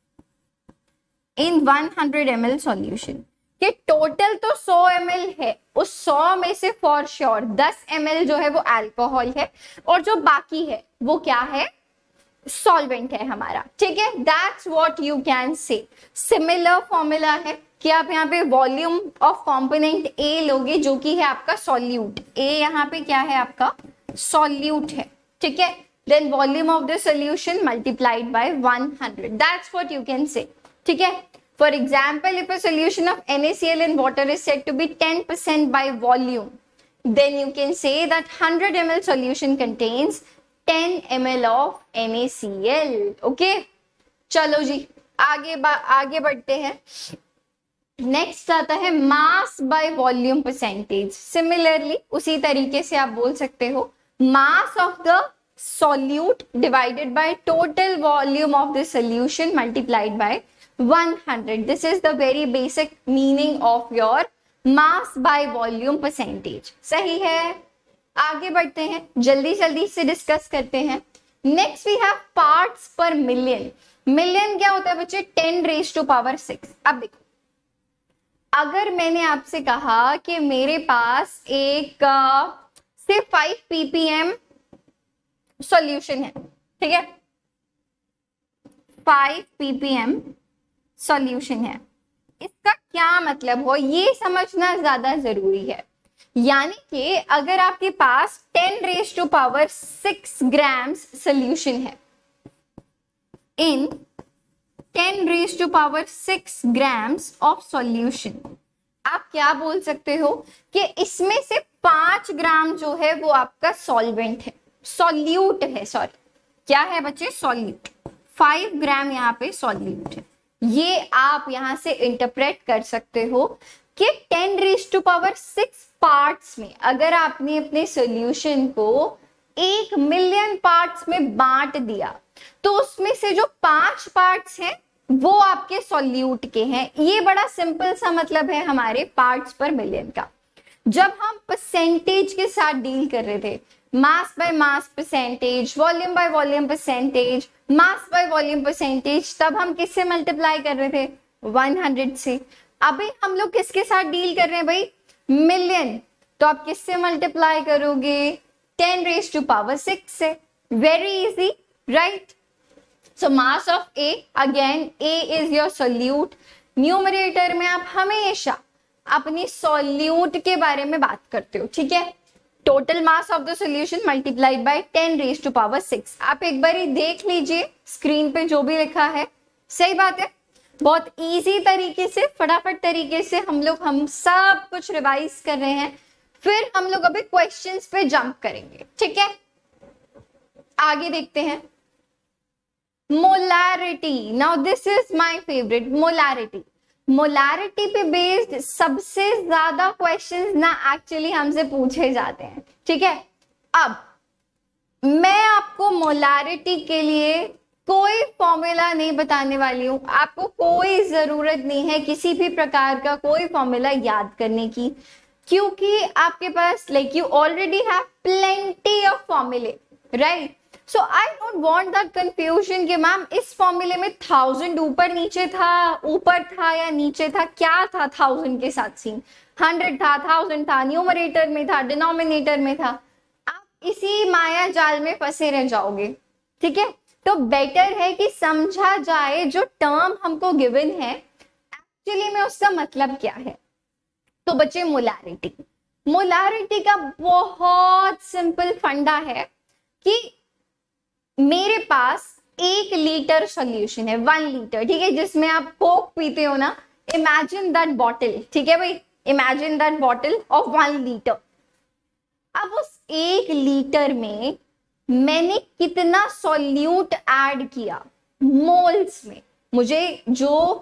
in 100 ml solution कि टोटल तो 100 ml है, उस 100 में से फॉर श्योर 10 ml जो है वो अल्कोहल है और जो बाकी है वो क्या है? सॉल्वेंट है हमारा। ठीक है, that's what you can say. Similar formula है कि आप यहाँ पे वॉल्यूम ऑफ कंपोनेंट ए लोगे जो कि है आपका सॉल्यूट। ए यहाँ पे क्या है? आपका सॉल्यूट है। ठीक है, then volume of the solution multiplied by 100, that's what you can say. ठीक है, for example if a solution of NaCl in water is said to be 10% by volume, then you can say that 100 ml solution contains 10 ml of NaCl। Okay, चलो जी आगे बढ़ते हैं। नेक्स्ट आता है mass by volume percentage. Similarly उसी तरीके से आप बोल सकते हो mass of the solute divided by total volume of the solution multiplied by 100। This is the very basic meaning of your mass by volume percentage. सही है, आगे बढ़ते हैं, जल्दी जल्दी से डिस्कस करते हैं। Next we have parts per million. Million क्या होता है बच्चे? 10⁻⁶। अब देखो, अगर मैंने आपसे कहा कि मेरे पास एक से 5 ppm सॉल्यूशन है, ठीक है, 5 ppm सॉल्यूशन है, इसका क्या मतलब हो ये समझना ज्यादा जरूरी है। यानी कि अगर आपके पास 10⁻⁶ ग्राम्स सॉल्यूशन है, in 10 raised to power 6 grams of solution। आप क्या बोल सकते हो कि इसमें से 5 ग्राम जो है वो आपका सॉल्वेंट है, सॉल्यूट है, सॉरी क्या है बच्चे, सॉल्यूट। 5 ग्राम यहाँ पे सॉल्यूट है। ये आप यहां से इंटरप्रेट कर सकते हो कि 10 रेज़ टू पावर 6 पार्ट्स में अगर आपने अपने सॉल्यूशन को 1 मिलियन पार्ट्स में बांट दिया तो उसमें से जो 5 पार्ट्स हैं वो आपके सॉल्यूट के हैं। ये बड़ा सिंपल सा मतलब है हमारे पार्ट्स पर मिलियन का। जब हम परसेंटेज के साथ डील कर रहे थे, mass by mass percentage, volume by volume percentage, mass by volume percentage, तब हम किससे मल्टीप्लाई कर रहे थे, 100 से। अभी हम लोग किसके साथ डील कर रहे हैं भाई, मिलियन, तो आप किससे मल्टीप्लाई करोगे, 10 रेज़ टू पावर 6 से। Very easy, right. So mass of A, again A is your solute. Numerator में आप हमेशा अपनी सोल्यूट के बारे में बात करते हो, ठीक है। Total mass of the solution multiplied by 10 raise to power 6। आप एक बार देख लीजिए स्क्रीन पे जो भी लिखा है, सही बात है। बहुत इजी तरीके से, फटाफट तरीके से हम सब कुछ रिवाइज कर रहे हैं, फिर हम लोग अभी क्वेश्चंस पे जंप करेंगे, ठीक है। आगे देखते हैं, molarity. Now this is my favourite, molarity. Molarity पे बेस्ड सबसे ज्यादा क्वेश्चंस ना एक्चुअली हमसे पूछे जाते हैं, ठीक है। अब मैं आपको मोलारिटी के लिए कोई फॉर्मूला नहीं बताने वाली हूं, आपको कोई जरूरत नहीं है किसी भी प्रकार का कोई फॉर्मूला याद करने की, क्योंकि आपके पास like you already have plenty of फॉर्मूले, right. So I don't want that confusion कि मैम इस फॉर्मूले में 1000 ऊपर नीचे था, ऊपर था या नीचे था, क्या था 1000 के साथ सीन, 100 था, 1000 था, न्यूमरेटर में था, डिनोमिनेटर में था। आप इसी माया जाल में फंसे रह जाओगे, ठीक है। तो बेटर है कि समझा जाए जो टर्म हमको गिवन है एक्चुअली में उसका मतलब क्या है। तो बच्चे मोलारिटी, मोलारिटी का बहुत सिंपल फंडा है कि मेरे पास 1 लीटर सॉल्यूशन है, 1 लीटर, ठीक है, जिसमें आप कोक पीते हो ना, इमेजिन दैट बॉटल, ठीक है भाई, imagine that bottle of 1 litre. अब उस 1 लीटर में मैंने कितना सॉल्यूट ऐड किया मोल्स में, मुझे जो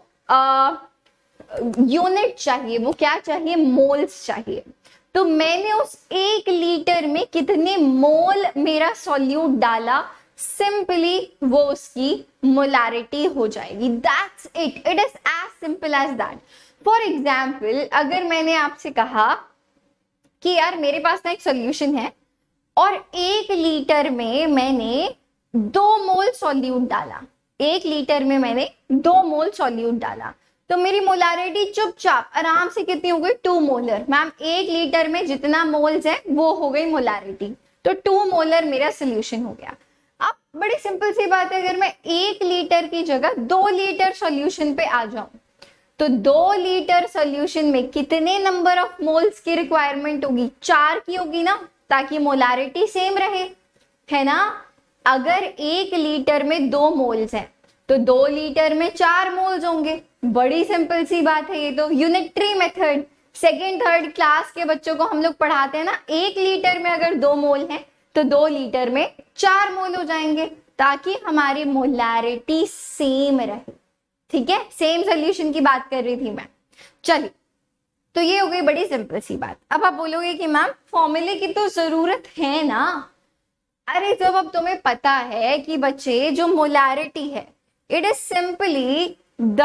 यूनिट चाहिए वो क्या चाहिए, मोल्स चाहिए। तो मैंने उस 1 लीटर में कितने मोल मेरा सॉल्यूट डाला, सिंपली वो उसकी मोलारिटी हो जाएगी। That's it, it is as simple as that. For example, अगर मैंने आपसे कहा कि यार मेरे पास ना एक सॉल्यूशन है और 1 लीटर में मैंने 2 मोल सॉल्यूट डाला, 1 लीटर में मैंने 2 मोल सॉल्यूट डाला, तो मेरी मोलारिटी चुपचाप आराम से कितनी हो गई, 2 मोलर। मैम 1 लीटर में जितना मोल्स है वो हो गई मोलारिटी, तो 2 मोलर मेरा सोल्यूशन हो गया। अब बड़ी सिंपल सी बात है, अगर मैं 1 लीटर की जगह 2 लीटर सॉल्यूशन पे आ जाऊं तो 2 लीटर सॉल्यूशन में कितने नंबर ऑफ मोल्स की रिक्वायरमेंट होगी, 4 की होगी ना, ताकि मोलारिटी सेम रहे, है ना। अगर 1 लीटर में 2 मोल्स हैं तो 2 लीटर में 4 मोल्स होंगे। बड़ी सिंपल सी बात है ये तो। Unitary method second third class के बच्चों को हम लोग पढ़ाते हैं ना, 1 लीटर में अगर 2 मोल हैं तो 2 लीटर में 4 मोल हो जाएंगे, ताकि हमारी मोलारिटी सेम रहे, ठीक है। सेम सोल्यूशन की बात कर रही थी मैं। चलिए, तो ये हो गई बड़ी सिंपल सी बात। अब आप बोलोगे कि मैम फॉर्मूले की तो जरूरत है ना। अरे जब अब तुम्हें पता है कि बच्चे जो मोलारिटी है it is simply the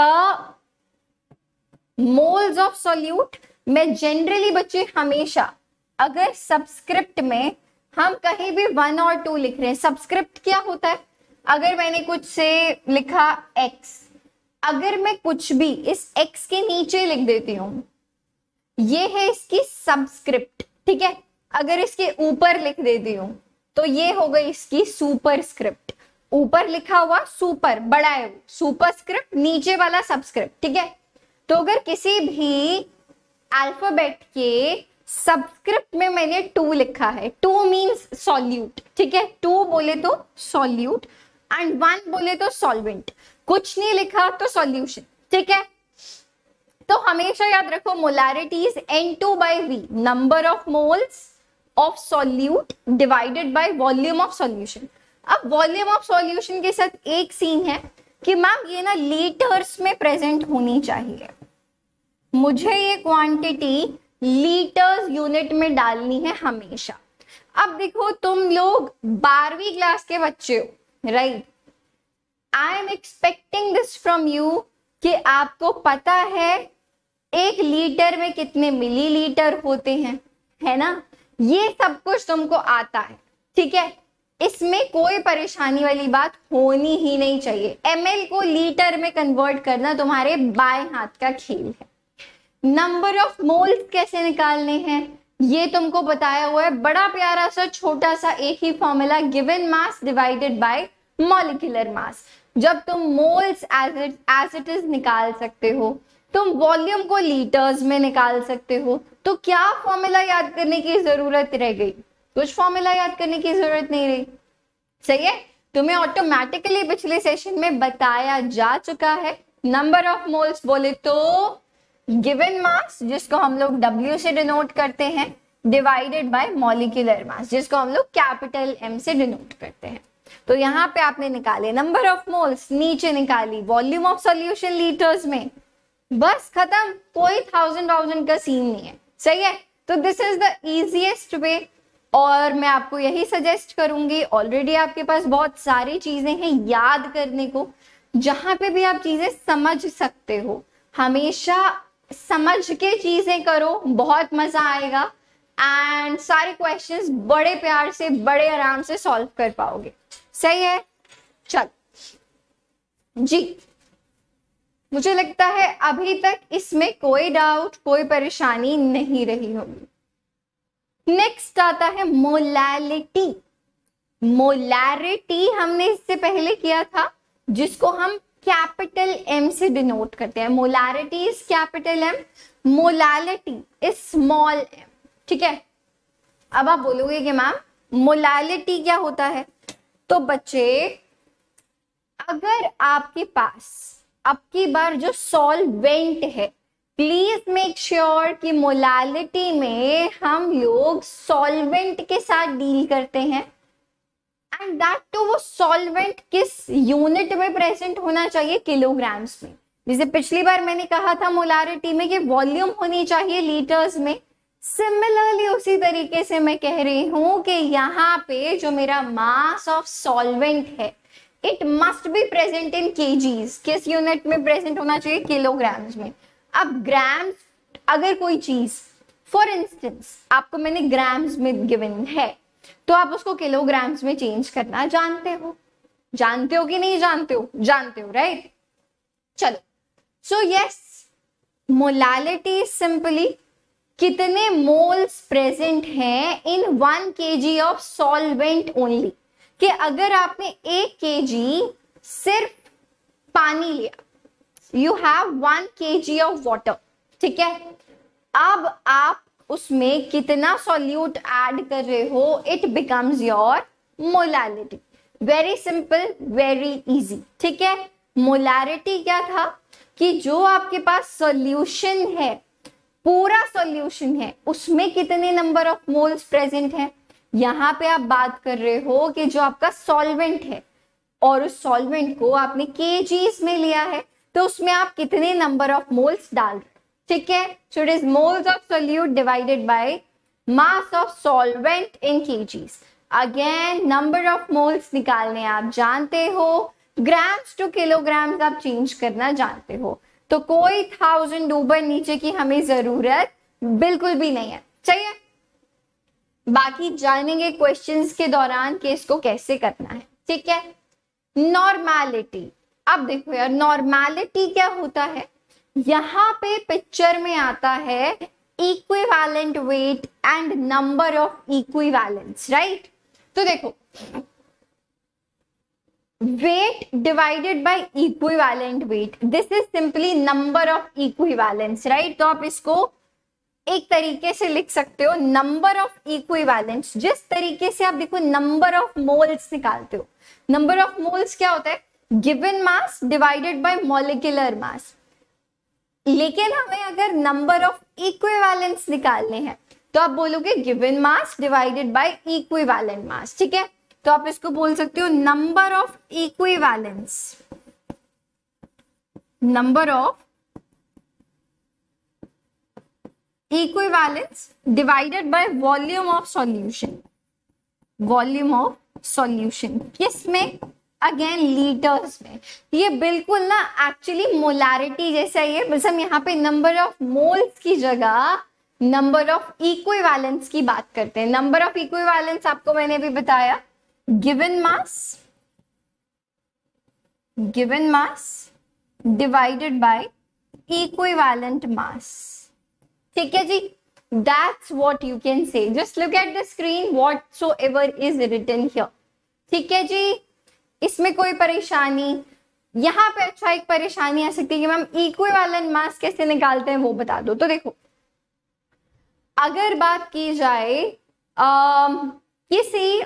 moles of solute. मैं जनरली बच्चे हमेशा अगर सबस्क्रिप्ट में हम कहीं भी 1 और 2 लिख रहे हैं, सबस्क्रिप्ट क्या होता है, अगर मैंने कुछ से लिखा x, अगर मैं कुछ भी इस x के नीचे लिख देती हूं, ये है इसकी सबस्क्रिप्ट, ठीक है। अगर इसके ऊपर लिख देती हूं तो ये हो गई इसकी सुपरस्क्रिप्ट। ऊपर लिखा हुआ सुपर बड़ा है, सुपरस्क्रिप्ट नीचे वाला सबस्क्रिप्ट, ठीक है। तो अगर किसी भी अल्फाबेट के सबस्क्रिप्ट में मैंने 2 लिखा है, 2 मींस सॉल्यूट, ठीक है, 2 बोले तो सॉल्यूट, एंड 1 बोले तो सॉल्वेंट, कुछ नहीं लिखा तो सॉल्यूशन, ठीक है। तो हमेशा याद रखो molarity is N2/V, number of moles of solute divided by volume of solution. अब वॉल्यूम ऑफ सॉल्यूशन के साथ एक सीन है कि मैम ये ना लीटर्स में प्रेजेंट होनी चाहिए, मुझे ये क्वांटिटी लीटर्स यूनिट में डालनी है हमेशा। अब देखो तुम लोग 12वीं क्लास के बच्चे हो, right, I am expecting this from you कि आपको पता है 1 लीटर में कितने मिलीलीटर होते हैं, है ना, ये सब कुछ तुमको आता है, ठीक है, इसमें कोई परेशानी वाली बात होनी ही नहीं चाहिए। ml को लीटर में कन्वर्ट करना तुम्हारे बाएं हाथ का खेल है। नंबर ऑफ मोल्स कैसे निकालने हैं ये तुमको बताया हुआ है, बड़ा प्यारा सा छोटा सा एक ही formula, given mass divided by molecular mass. जब तुम मोल्स एज इट इज निकाल सकते हो, तुम वॉल्यूम को लीटर्स में निकाल सकते हो, तो क्या फॉर्मूला याद करने की जरूरत रह गई? कुछ फॉर्मूला याद करने की जरूरत नहीं रही, सही है। तुम्हें ऑटोमेटिकली पिछले सेशन में बताया जा चुका है। नंबर ऑफ मोल्स बोले तो गिवन मास, जिसको हम लोग W से डिनोट करते हैं, डिवाइडेड बाय मॉलिक्यूलर मास, जिसको हम लोग कैपिटल M से डिनोट करते हैं। तो यहाँ पे आपने निकाले नंबर ऑफ मोल्स, नीचे निकाली वॉल्यूम ऑफ सॉल्यूशन लीटर्स में, बस खत्म, कोई थाउजेंड का सीन नहीं है, सही है। तो this is the easiest way, और मैं आपको यही सजेस्ट करूंगी, ऑलरेडी आपके पास बहुत सारी चीजें हैं याद करने को, जहां पे भी आप चीजें समझ सकते हो, हमेशा समझ के चीजें करो, बहुत मजा आएगा एंड सारे क्वेश्चंस बड़े प्यार से बड़े आराम से सॉल्व कर पाओगे, सही है। चल जी, मुझे लगता है अभी तक इसमें कोई डाउट, कोई परेशानी नहीं रही होगी। नेक्स्ट आता है मोलैलिटी। मोलैरिटी हमने इससे पहले किया था, जिसको हम कैपिटल M से डिनोट करते हैं। Molarity is capital M, molality is small m, ठीक है। अब आप बोलोगे कि मैम मोलैलिटी क्या होता है? तो बच्चे, अगर आपके पास अब की बार जो सॉल्वेंट है, प्लीज मेक श्योर कि मोलैलिटी में हम लोग सॉल्वेंट के साथ डील करते हैं, एंड दैट टू वो सॉल्वेंट किस यूनिट में प्रेजेंट होना चाहिए? किलोग्राम्स में। जैसे पिछली बार मैंने कहा था मोलैरिटी में कि वॉल्यूम होनी चाहिए लीटर्स में, सिमिलरली उसी तरीके से मैं कह रही हूं कि यहाँ पे जो मेरा मास ऑफ सॉल्वेंट है, it must be present in kgs. किस यूनिट में प्रेजेंट होना चाहिए? किलोग्राम्स में। अब ग्राम्स, अगर कोई चीज फॉर इंस्टेंस आपको मैंने ग्राम्स में गिवन है, तो आप उसको किलोग्राम्स में चेंज करना जानते हो। जानते हो कि नहीं जानते हो? जानते हो, राइट। चलो, सो यस, मोलैलिटी सिंपली कितने मोल्स प्रेजेंट हैं in 1 kg of solvent only, कि अगर आपने 1 kg सिर्फ पानी लिया, you have 1 kg of water, ठीक है। अब आप उसमें कितना सॉल्यूट ऐड कर रहे हो, it becomes your molality. Very simple, very easy, ठीक है। मोलैरिटी क्या था कि जो आपके पास सॉल्यूशन है, पूरा सॉल्यूशन है, उसमें कितने नंबर ऑफ मोल्स प्रेजेंट है। यहाँ पे आप बात कर रहे हो कि जो आपका सॉल्वेंट है और उस सॉल्वेंट को आपने केजीज में लिया है, तो उसमें आप कितने नंबर ऑफ मोल्स डाल रहे, ठीक है। So it is moles of solute divided by mass of solvent in kgs. Again number of moles निकालने आप जानते हो, ग्राम्स टू किलोग्राम्स आप चेंज करना जानते हो, तो कोई 1000 ऊपर नीचे की हमें जरूरत बिल्कुल भी नहीं है, चाहिए। बाकी जानेंगे क्वेश्चंस के दौरान कि इसको कैसे करना है, ठीक है। नॉर्मैलिटी, अब देखो यार, नॉर्मैलिटी क्या होता है? यहाँ पे पिक्चर में आता है equivalent weight and number of equivalents, right. तो देखो, weight divided by equivalent weight, this is simply number of equivalents, right। तो आप इसको एक तरीके से लिख सकते हो नंबर ऑफ इक्विवेलेंट्स। जिस तरीके से आप देखो नंबर ऑफ मोल्स निकालते हो, नंबर ऑफ मोल्स क्या होता है, given mass divided by molecular mass. लेकिन हमें अगर नंबर ऑफ इक्विवेलेंट्स निकालने हैं तो आप बोलोगे given mass divided by equivalent mass. ठीक है, तो आप इसको बोल सकते हो number of equivalents, number of equivalents divided by volume of solution, volume of solution किसमें, अगेन लीटर्स में। ये बिल्कुल ना एक्चुअली मोलारिटी जैसा ही है, बस हम यहाँ पे नंबर ऑफ मोल्स की जगह नंबर ऑफ इक्विवेलेंट्स की बात करते हैं। नंबर ऑफ इक्विवेलेंट्स आपको मैंने भी बताया, given mass divided by equivalent mass. ठीक है जी, that's what you can say. Just look at the screen, whatsoever is written here. ठीक है जी, इसमें कोई परेशानी, यहाँ पे अच्छा एक परेशानी आ सकती है कि मैम इक्विवेलेंट मास कैसे निकालते हैं वो बता दो। तो देखो, अगर बात की जाए किसी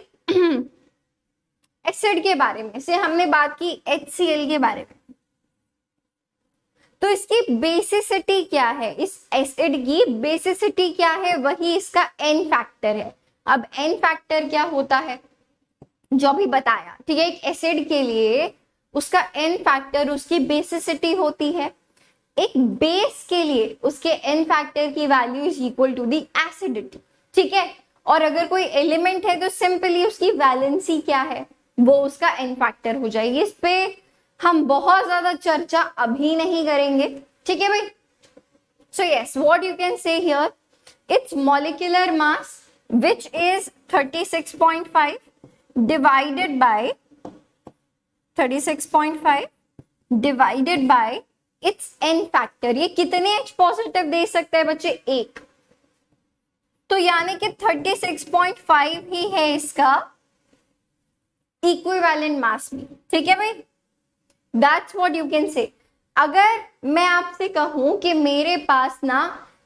एसिड के बारे में, से हमने बात की HCl के बारे में, तो इसकी बेसिसिटी क्या है, इस एसिड की बेसिसिटी क्या है, वही इसका N फैक्टर है। अब N फैक्टर क्या होता है जो भी बताया, ठीक है, एक एसिड के लिए उसका N फैक्टर उसकी बेसिसिटी होती है। एक बेस के लिए उसके N फैक्टर की value is equal to the acidity. ठीक है, और अगर कोई एलिमेंट है तो सिंपली उसकी वैलेंसी क्या है, वो उसका N फैक्टर हो जाएगी। इस पे हम बहुत ज्यादा चर्चा अभी नहीं करेंगे। ठीक है भाई, so yes, what you can say here, it's molecular mass which is 36.5 divided by 36.5 divided by its N factor। ये कितने H पॉजिटिव दे सकते हैं बच्चे, एक, तो यानी कि 36.5 ही है इसका इक्विवेलेंट मास में। ठीक है भाई, दैट्स व्हाट यू कैन से। अगर मैं आपसे कहूं कि मेरे पास ना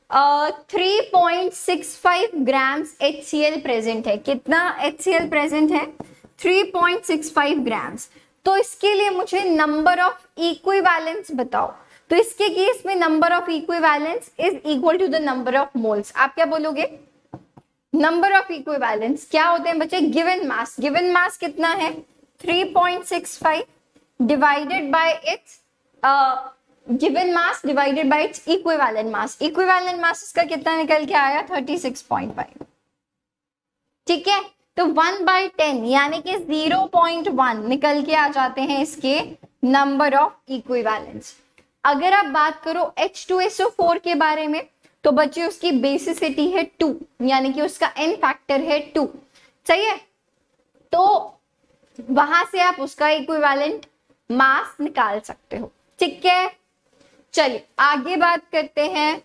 3.65 ग्राम्स HCl प्रेजेंट है, कितना HCl प्रेजेंट है, 3.65 ग्राम्स, तो इसके लिए मुझे नंबर ऑफ इक्विवेलेंट्स बताओ। तो इसके केस में number of equivalents is equal to the number of moles. आप क्या बोलोगे, नंबर ऑफ इक्विवेलेंट्स क्या होते हैं बच्चे, गिवन मास। गिवन मास कितना है, 3.65 divided by its given mass divided by its equivalent mass. Equivalent mass इसका कितना निकल के आया, 36.5। ठीक है, तो 1/10 यानी कि 0.1 निकल के आ जाते हैं इसके नंबर ऑफ इक्विवेलेंट्स। अगर आप बात करो H2SO4 के बारे में, तो बच्चे उसकी बेसिसिटी है 2, यानी कि उसका N फैक्टर है 2। सही है, तो वहां से आप उसका इक्विवेलेंट मास निकाल सकते हो। ठीक है, चलिए आगे बात करते हैं।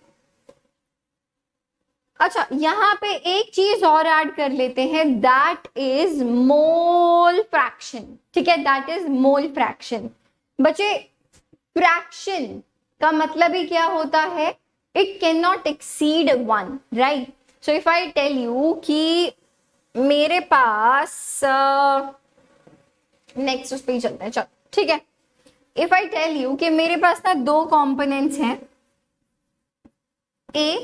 अच्छा, यहां पे एक चीज और ऐड कर लेते हैं, दैट इज मोल फ्रैक्शन। ठीक है, दैट इज मोल फ्रैक्शन। बच्चे, फ्रैक्शन का मतलब ही क्या होता है, it can not exceed 1, right. So if I tell you कि मेरे पास नेक्स्ट उस पे ही चलते हैं, चलो ठीक है। इफ आई टेल यू कि मेरे पास ना 2 कंपोनेंट्स हैं A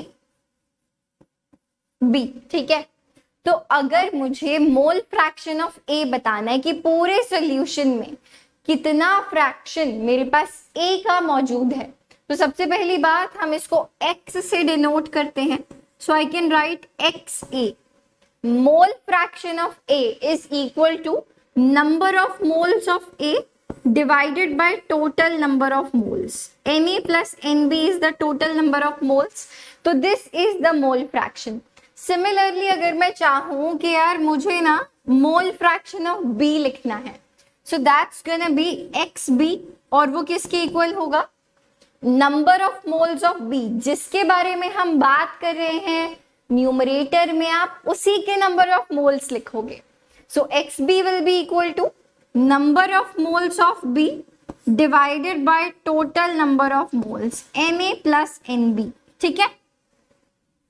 B, ठीक है, तो अगर मुझे मोल फ्रैक्शन ऑफ A बताना है कि पूरे सॉल्यूशन में कितना फ्रैक्शन मेरे पास A का मौजूद है, तो सबसे पहली बात हम इसको X से डिनोट करते हैं। So I can write XA, mole fraction of A is equal to number of moles of A divided by total number of moles. Na plus Nb is the total number of moles. तो this is the mole fraction. Similarly, अगर मैं चाहूं कि यार मुझे ना mole fraction of B लिखना है, so that's gonna be XB, और वो किसके इक्वल होगा, number of moles of B, जिसके बारे में हम बात कर रहे हैं न्यूमरेटर में आप उसी के नंबर ऑफ मोल्स लिखोगे। So XB will be equal to number of moles of B divided by total number of moles, Na plus Nb। ठीक है,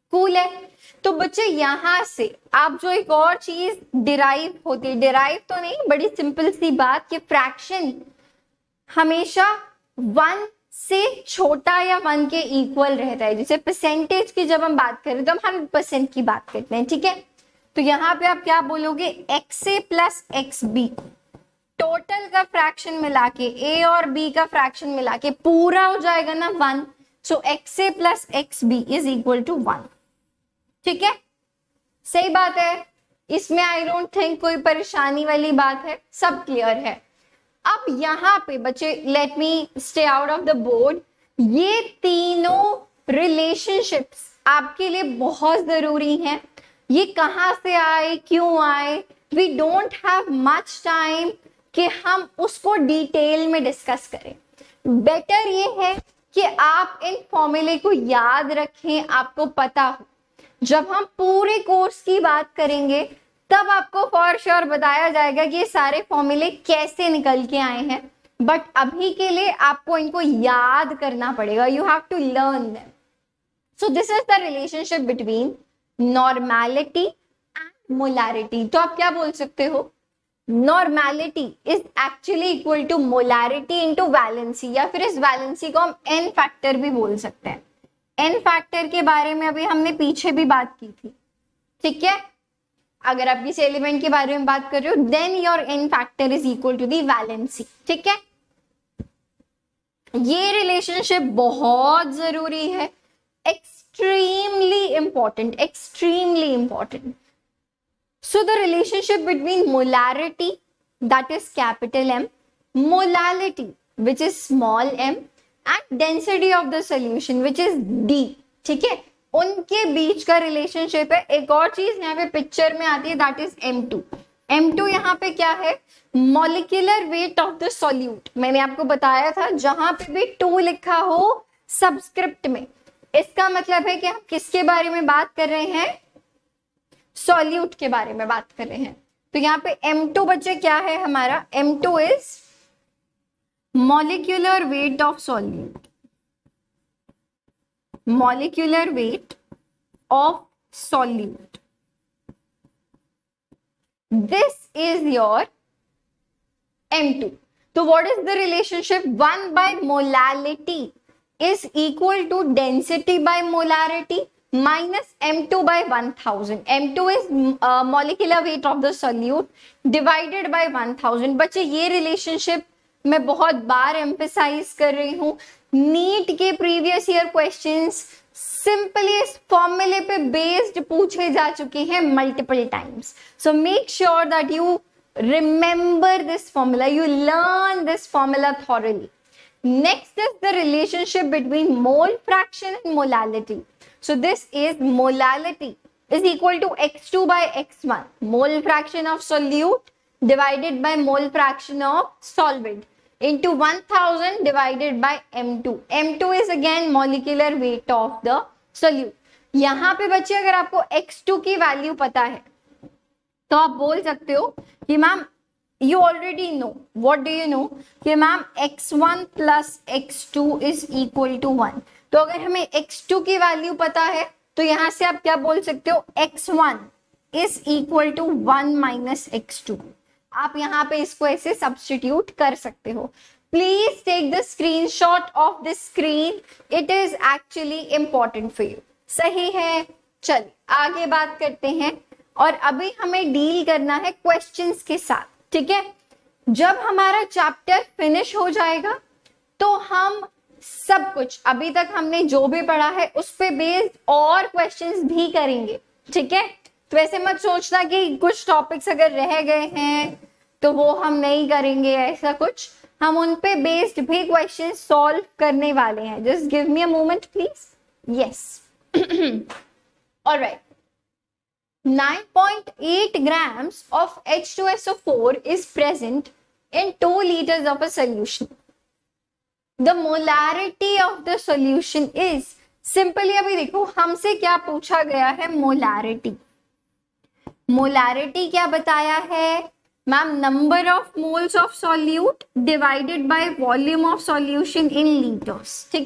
कूल है। तो बच्चे यहां से आप जो एक और चीज डिराइव होती है, डिराइव तो नहीं, बड़ी सिंपल सी बात कि फ्रैक्शन हमेशा 1 से छोटा या 1 के इक्वल रहता है। जैसे परसेंटेज की जब हम बात करें तो हम 100% की बात करते हैं, ठीक है। तो यहाँ पे आप क्या बोलोगे, XA प्लस XB टोटल का फ्रैक्शन मिला के, A और B का फ्रैक्शन मिला के पूरा हो जाएगा ना 1। So XA plus XB is equal to 1, ठीक है। सही बात है, इसमें आई डोंट थिंक कोई परेशानी वाली बात है, सब क्लियर है। अब यहाँ पे बच्चे let me stay out of the board, ये तीनों रिलेशनशिप्स आपके लिए बहुत जरूरी हैं। ये कहाँ से आए, क्यों आए, we don't have much time कि हम उसको डिटेल में डिस्कस करें। बेटर ये है कि आप इन फॉर्मूले को याद रखें, आपको पता हो। जब हम पूरे कोर्स की बात करेंगे तब आपको फॉर श्योर बताया जाएगा कि ये सारे फॉर्मूले कैसे निकल के आए हैं, बट अभी के लिए आपको इनको याद करना पड़ेगा। You have to learn them. So this is the relationship between normality and molarity. तो आप क्या बोल सकते हो, normality is actually equal to molarity into valency, या फिर इस वैलेंसी को हम एन फैक्टर भी बोल सकते हैं। एन फैक्टर के बारे में अभी हमने पीछे भी बात की थी, ठीक है। अगर आप किसी एलिमेंट के बारे में बात कर रहे हो then your n factor is equal to the valency, ठीक है। ये रिलेशनशिप बहुत जरूरी है, extremely important, extremely important. So the relationship between molarity that is capital M, molality which is small m and density of the solution which is D, ठीक है, उनके बीच का रिलेशनशिप है। एक और चीज यहाँ पे पिक्चर में आती है दैट इज M2। M2 यहाँ पे क्या है, molecular weight of the solute. मैंने आपको बताया था जहां पे भी 2 लिखा हो सबस्क्रिप्ट में, इसका मतलब है कि हम किसके बारे में बात कर रहे हैं, सॉल्यूट के बारे में बात कर रहे हैं। तो यहाँ पे M2 बच्चे क्या है हमारा, M2 is molecular weight of solute, molecular weight of solute. This is your M2. So what is the relationship? 1 by molality is equal to density by molarity minus M2 by 1000. M2 is molecular weight of the solute divided by 1000. बच्चे ये रिलेशनशिप मैं बहुत बार एम्फेसाइज कर रही हूँ, नीट के प्रीवियस ईयर क्वेश्चंस सिंपली इस फॉर्मूले पे बेस्ड पूछे जा चुके हैं multiple times. So make sure that you remember this formula, you learn this formula thoroughly. Next is the relationship between mole fraction and molality. So this is molality is equal to x2 by x1, mole fraction of solute divided by mole fraction of solvent into 1000 divided by M2. M2 is again molecular weight of the solute. यहाँ पे बच्चे अगर आपको x2 की वैल्यू पता है तो आप बोल सकते हो कि ma'am you already know, what do you know, कि ma'am x1 plus x2 is equal to 1। तो अगर हमें x2 की वैल्यू पता है तो यहाँ से आप क्या बोल सकते हो, x1 is equal to 1 minus x2। आप यहाँ पे इसको ऐसे सब्स्टिट्यूट कर सकते हो। Please take the screenshot of this screen, it is actually important for you. सही है, चलिए आगे बात करते हैं। और अभी हमें डील करना है क्वेश्चंस के साथ, ठीक है। जब हमारा चैप्टर फिनिश हो जाएगा तो हम सब कुछ अभी तक हमने जो भी पढ़ा है उस पे बेस्ड और क्वेश्चंस भी करेंगे, ठीक है। तो ऐसे मत सोचना कि कुछ टॉपिक्स अगर रह गए हैं तो वो हम नहीं करेंगे, ऐसा कुछ, हम उन पे बेस्ड भी क्वेश्चन सॉल्व करने वाले हैं। Just give me a moment please. Yes, alright. 9.8 grams of H2SO4 is present in 2 liters of a solution. The molarity of the solution is, simply अभी देखो हमसे क्या पूछा गया है, मोलैरिटी। मोलैरिटी क्या बताया है ma'am, number of moles of solute divided by volume of solution in litres, ठीक है।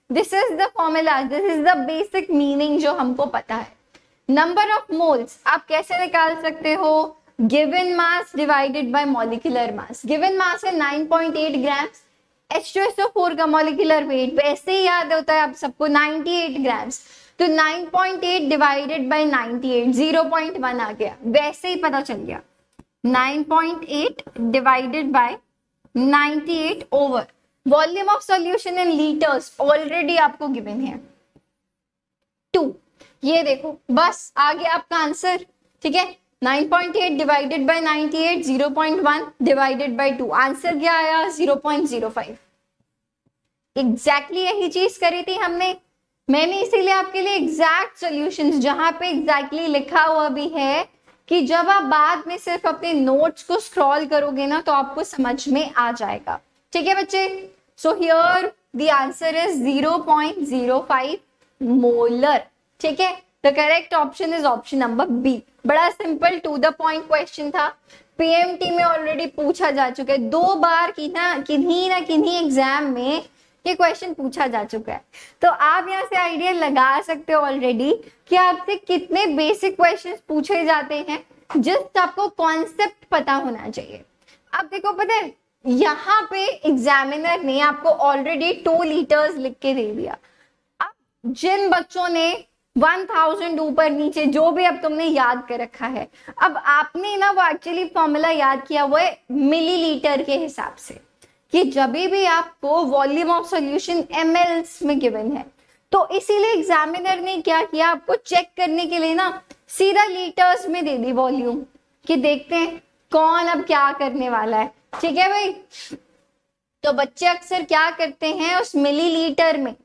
This is the formula, this is the basic meaning जो हमको पता है। नंबर ऑफ मोल्स आप कैसे निकाल सकते हो? Given mass divided by molecular mass. Given mass है 9.8 ग्राम्स, H2SO4 का मॉलिक्यूलर वेट वैसे ही याद होता है आप सबको 98 ग्राम्स, तो 9.8 डिवाइडेड बाय 98 0.1 आ गया, वैसे ही पता चल गया 9.8 divided by 98 over volume of solution in litres already आपको गिवन है 2। ये देखो बस आ गया आपका आंसर, ठीक है। 9.8 divided by 98 0.1 divided by 2, answer क्या आया 0.05। एग्जैक्टली यही चीज करी थी हमने, मैंने इसीलिए आपके लिए एग्जैक्ट सॉल्यूशंस जहां पे एग्जैक्टली लिखा हुआ भी है कि जब आप बाद में सिर्फ अपने नोट्स को स्क्रॉल करोगे ना तो आपको समझ में आ जाएगा, ठीक है बच्चे। So here the answer is 0.05 molar, ठीक है। The correct option is option number B. बड़ा simple to the point question था, पीएमटी में ऑलरेडी पूछा जा चुका है 2 बार, किन्हीं ना किन्हीं एग्जाम में ये क्वेश्चन पूछा जा चुका है। तो आप यहाँ से आइडिया लगा सकते हो ऑलरेडी कि आपसे कितने बेसिक क्वेश्चंस पूछे जाते हैं, जस्ट आपको कॉन्सेप्ट पता होना चाहिए। अब देखो पता है यहाँ पे एग्जामिनर ने आपको ऑलरेडी 2 लीटर्स लिख के दे दिया। अब जिन बच्चों ने 1000 ऊपर नीचे जो भी अब तुमने याद कर रखा है, अब आपने ना वो एक्चुअली फॉर्मूला याद किया हुआ है मिलीलीटर के हिसाब से कि जब भी आपको वॉल्यूम ऑफ सॉल्यूशन mLs में गिवन है, तो इसीलिए एग्जामिनर ने क्या किया आपको चेक करने के लिए ना सीधा लीटर्स में दे दी वॉल्यूम, कि देखते हैं कौन अब क्या करने वाला है, ठीक है भाई। तो बच्चे अक्सर क्या करते हैं उस मिलीलीटर में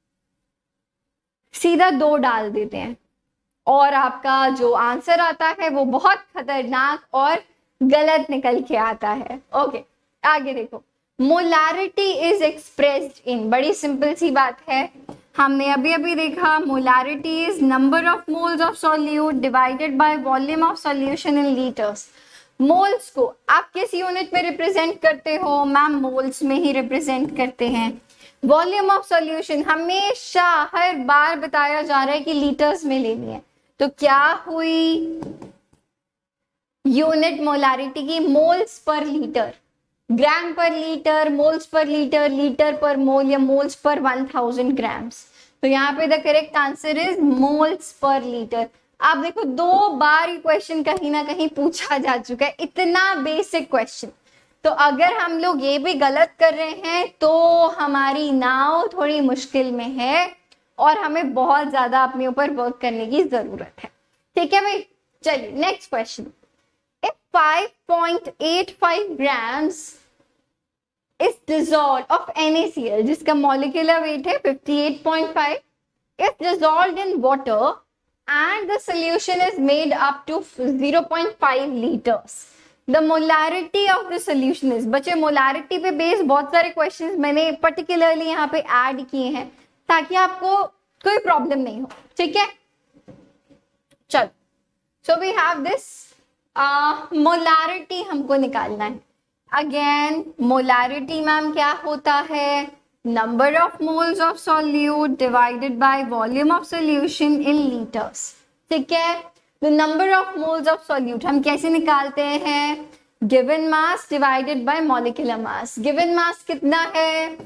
सीधा 2 डाल देते हैं और आपका जो आंसर आता है वो बहुत खतरनाक और गलत निकल के आता है। ओके आगे देखो, मोलारिटी इज एक्सप्रेस्ड इन, बड़ी सिंपल सी बात है, हमने अभी अभी देखा molarity is number of moles of solute divided by volume of solution in litres. Moles को आप किस यूनिट में रिप्रेजेंट करते हो? मैम मोल्स में ही रिप्रेजेंट करते हैं। वॉल्यूम ऑफ सॉल्यूशन हमेशा हर बार बताया जा रहा है कि लीटर्स में लेनी है, तो क्या हुई यूनिट मोलारिटी की? मोल्स पर लीटर, ग्राम पर लीटर, मोल्स पर लीटर, लीटर पर मोल या मोल्स पर 1000 ग्राम्स। तो यहाँ पे the correct answer is moles पर लीटर। आप देखो 2 बार ये क्वेश्चन कहीं ना कहीं पूछा जा चुका है, इतना बेसिक क्वेश्चन। तो अगर हम लोग ये भी गलत कर रहे हैं तो हमारी नाव थोड़ी मुश्किल में है और हमें बहुत ज्यादा अपने ऊपर वर्क करने की जरूरत है, ठीक है भाई। चलिए next question. If 5.85 grams is dissolved of NaCl, जिसका molecular weight है 58.5, is dissolved in water and the solution is made up to 0.5 liters. The molarity of the solution is, बच्चे molarity पे बेस बहुत सारे क्वेश्चंस मैंने पर्टिकुलरली यहाँ पे ऐड किए हैं ताकि आपको कोई प्रॉब्लम नहीं हो, ठीक है। चलो, so we have this molarity हमको निकालना है। अगेन मोलारिटी मैम क्या होता है? Number of moles of solute divided by volume of solution in litres, ठीक है। तो number of moles of solute हम कैसे निकालते हैं? Given mass divided by molecular mass. Given mass कितना है?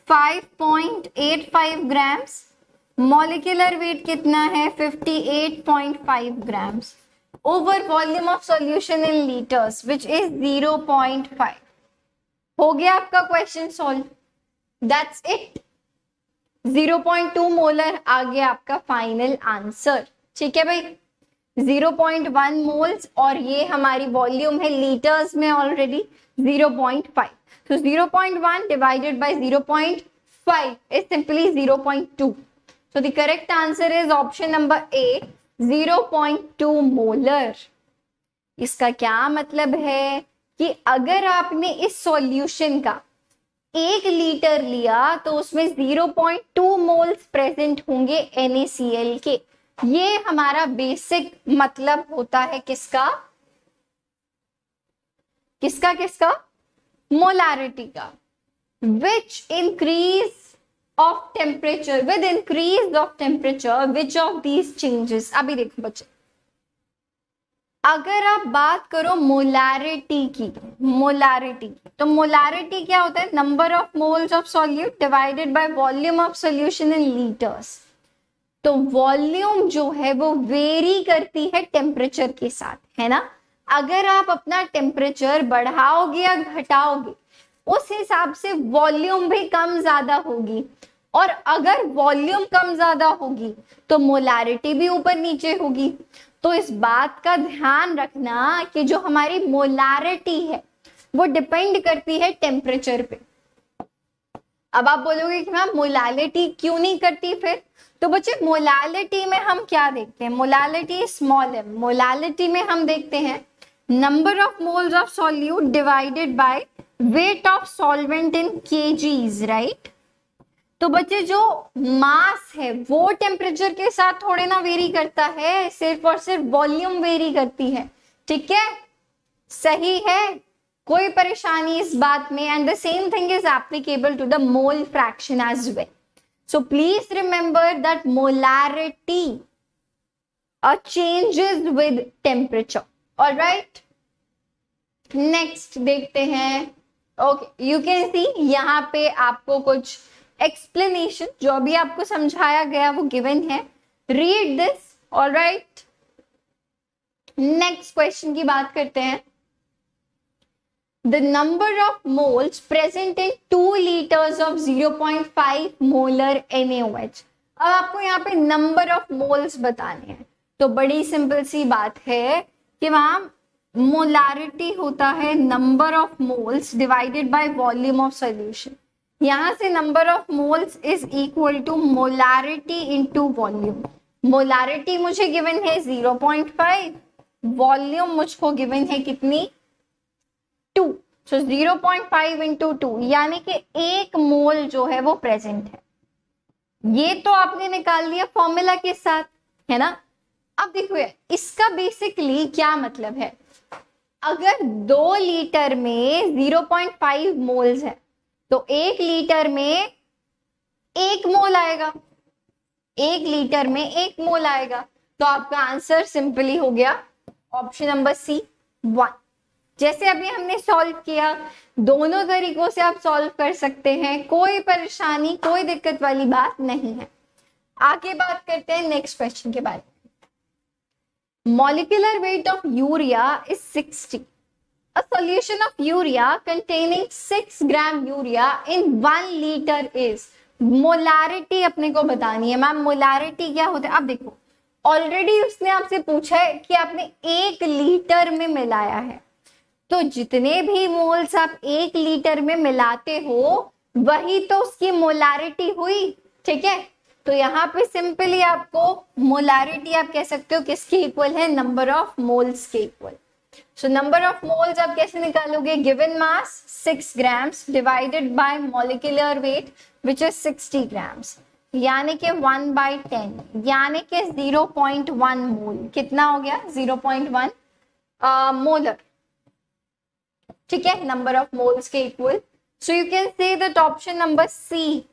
5.85 ग्राम्स, मॉलिक्यूलर वेट कितना है? 58.5 grams over volume of solution in litres which is 0.5। हो गया आपका question solve, that's it. 0.2 molar आ गया आपका फाइनल आंसर, ठीक है भाई। 0.1 मोल्स और ये हमारी वॉल्यूम है लीटर्स में ऑलरेडी 0.5, तो 0.1 divided by 0.5 is simply 0.2। So the correct answer is option number A, 0.2 molar. इसका क्या मतलब है कि अगर आपने इस सॉल्यूशन का 1 लीटर लिया तो उसमें 0.2 मोल्स प्रेजेंट होंगे NaCl के। ये हमारा बेसिक मतलब होता है किसका? किसका? मोलारिटी का। Which increase of temperature, with increase of temperature which of these changes. अभी देखो बच्चे, अगर आप बात करो मोलारिटी की, तो मोलारिटी क्या होता है? Number of moles of solute divided by volume of solution in litres. तो वॉल्यूम जो है वो वेरी करती है टेम्परेचर के साथ, है ना। अगर आप अपना टेम्परेचर बढ़ाओगे या घटाओगे, उस हिसाब से वॉल्यूम भी कम ज्यादा होगी, और अगर वॉल्यूम कम ज्यादा होगी तो मोलारिटी भी ऊपर नीचे होगी। तो इस बात का ध्यान रखना कि जो हमारी मोलारिटी है वो डिपेंड करती है टेम्परेचर पे। अब आप बोलोगे कि मैम मोलारिटी क्यों नहीं करती फिर? तो बच्चे मोलारिटी में हम क्या देखते हैं? मोलारिटी स्मॉल है। मोलारिटी में हम देखते हैं number of moles of solute divided by weight of solvent in kgs, right. तो बच्चे जो मास है वो टेम्परेचर के साथ थोड़े ना वेरी करता है, सिर्फ और सिर्फ वॉल्यूम वेरी करती है, ठीक है, सही है, कोई परेशानी इस बात में। And the same thing is applicable to the mole fraction as well. So please remember that molarity changes with temperature, all right। Next देखते हैं। ओके, यू कैन सी यहाँ पे आपको कुछ एक्सप्लेनेशन जो अभी आपको समझाया गया वो गिवन है, read this, all right. Next question की बात करते हैं। The number of moles present in 2 liters of 0.5 molar NaOH। अब आपको यहाँ पे नंबर ऑफ मोल्स बताने हैं, तो बड़ी सिंपल सी बात है कि वहां मोलारिटी होता है number of moles divided by volume of solution. यहां से number of moles is equal to molarity into volume. Molarity मुझे गिवन है 0.5, वॉल्यूम मुझको गिवन है कितनी? 2। सो 0.5 इंटू 2 यानी कि 1 मोल जो है वो प्रेजेंट है। ये तो आपने निकाल लिया फॉर्मूला के साथ, है ना। अब देखो इसका बेसिकली क्या मतलब है, अगर 2 लीटर में 0.5 मोल्स है तो 1 लीटर में 1 मोल आएगा, 1 लीटर में 1 मोल आएगा। तो आपका आंसर सिंपली हो गया ऑप्शन नंबर सी 1। जैसे अभी हमने सॉल्व किया, दोनों तरीकों से आप सॉल्व कर सकते हैं, कोई परेशानी कोई दिक्कत वाली बात नहीं है। आगे बात करते हैं नेक्स्ट क्वेश्चन के बारे में। Molecular weight of urea is 60. A solution of urea containing 6 gram urea in 1 liter is। Molarity अपने को बतानी है। मैम मोलारिटी क्या होता है? अब देखो ऑलरेडी उसने आपसे पूछा है कि आपने 1 लीटर में मिलाया है, तो जितने भी मोल्स आप 1 लीटर में मिलाते हो वही तो उसकी मोलारिटी हुई, ठीक है। तो यहाँ पे सिंपली आपको मोलारिटी आप कह सकते हो किसके इक्वल है? नंबर ऑफ मोल्स के equal. So number of moles आप कैसे निकालोगे? Given mass 6 grams divided by molecular weight which is 60 grams, यानी कि 1/10 यानी कि 0.1 मोल। कितना हो गया? 0.1 मोलर, ठीक है, नंबर ऑफ मोल्स के equal. So you can say that option number C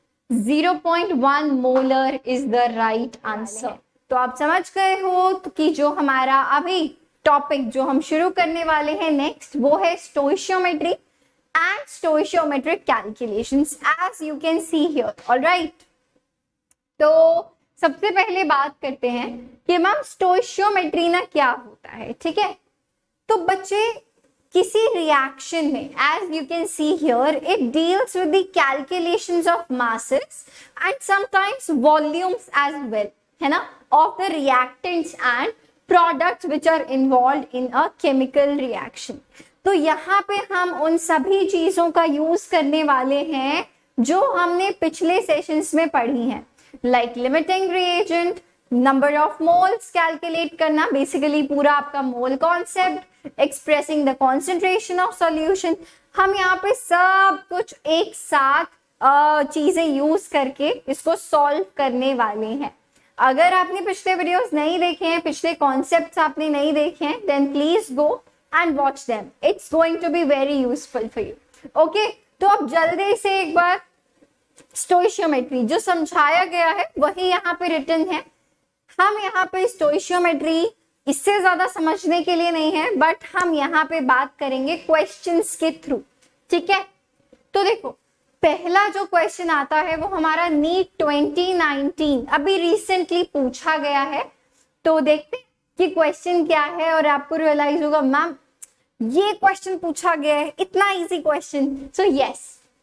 0.1 molar is the right answer. तो आप समझ गए हो कि जो हमारा अभी टॉपिक जो हम शुरू करने वाले हैं नेक्स्ट, वो है stoichiometry and stoichiometric calculations as you can see here, alright. तो सबसे पहले बात करते हैं कि मैम स्टोइशियोमेट्री ना क्या होता है, ठीक है। तो बच्चे किसी रिएक्शन में, as you can see here, it deals with the calculations of masses and sometimes volumes as well, है ना, of the reactants and products which are involved in a chemical reaction. तो यहाँ पे हम उन सभी चीजों का यूज करने वाले हैं जो हमने पिछले सेशंस में पढ़ी हैं, like limiting reagent, number of moles calculate करना, बेसिकली पूरा आपका mole concept, expressing the concentration of solution. हम यहाँ पे सब कुछ एक साथ चीजें यूज करके इसको सॉल्व करने वाले हैं। अगर आपने पिछले वीडियोस नहीं देखे हैं, पिछले कॉन्सेप्ट्स आपने नहीं देखे हैं, then please go and watch them, it's going to be very useful for you. Okay, तो अब जल्दी से एक बार स्टोइशियोमेट्री जो समझाया गया है वही यहाँ पे रिटन है। हम यहाँ पे स्टोइशियोमेट्री इससे ज्यादा समझने के लिए नहीं है, बट हम यहाँ पे बात करेंगे क्वेश्चंस के थ्रू, ठीक है। तो देखो पहला जो क्वेश्चन आता है वो हमारा नीट 2019 अभी रिसेंटली पूछा गया है। तो देखते हैं कि क्वेश्चन क्या है और आपको रियलाइज होगा मैम ये क्वेश्चन पूछा गया है, इतना easy question. So yes,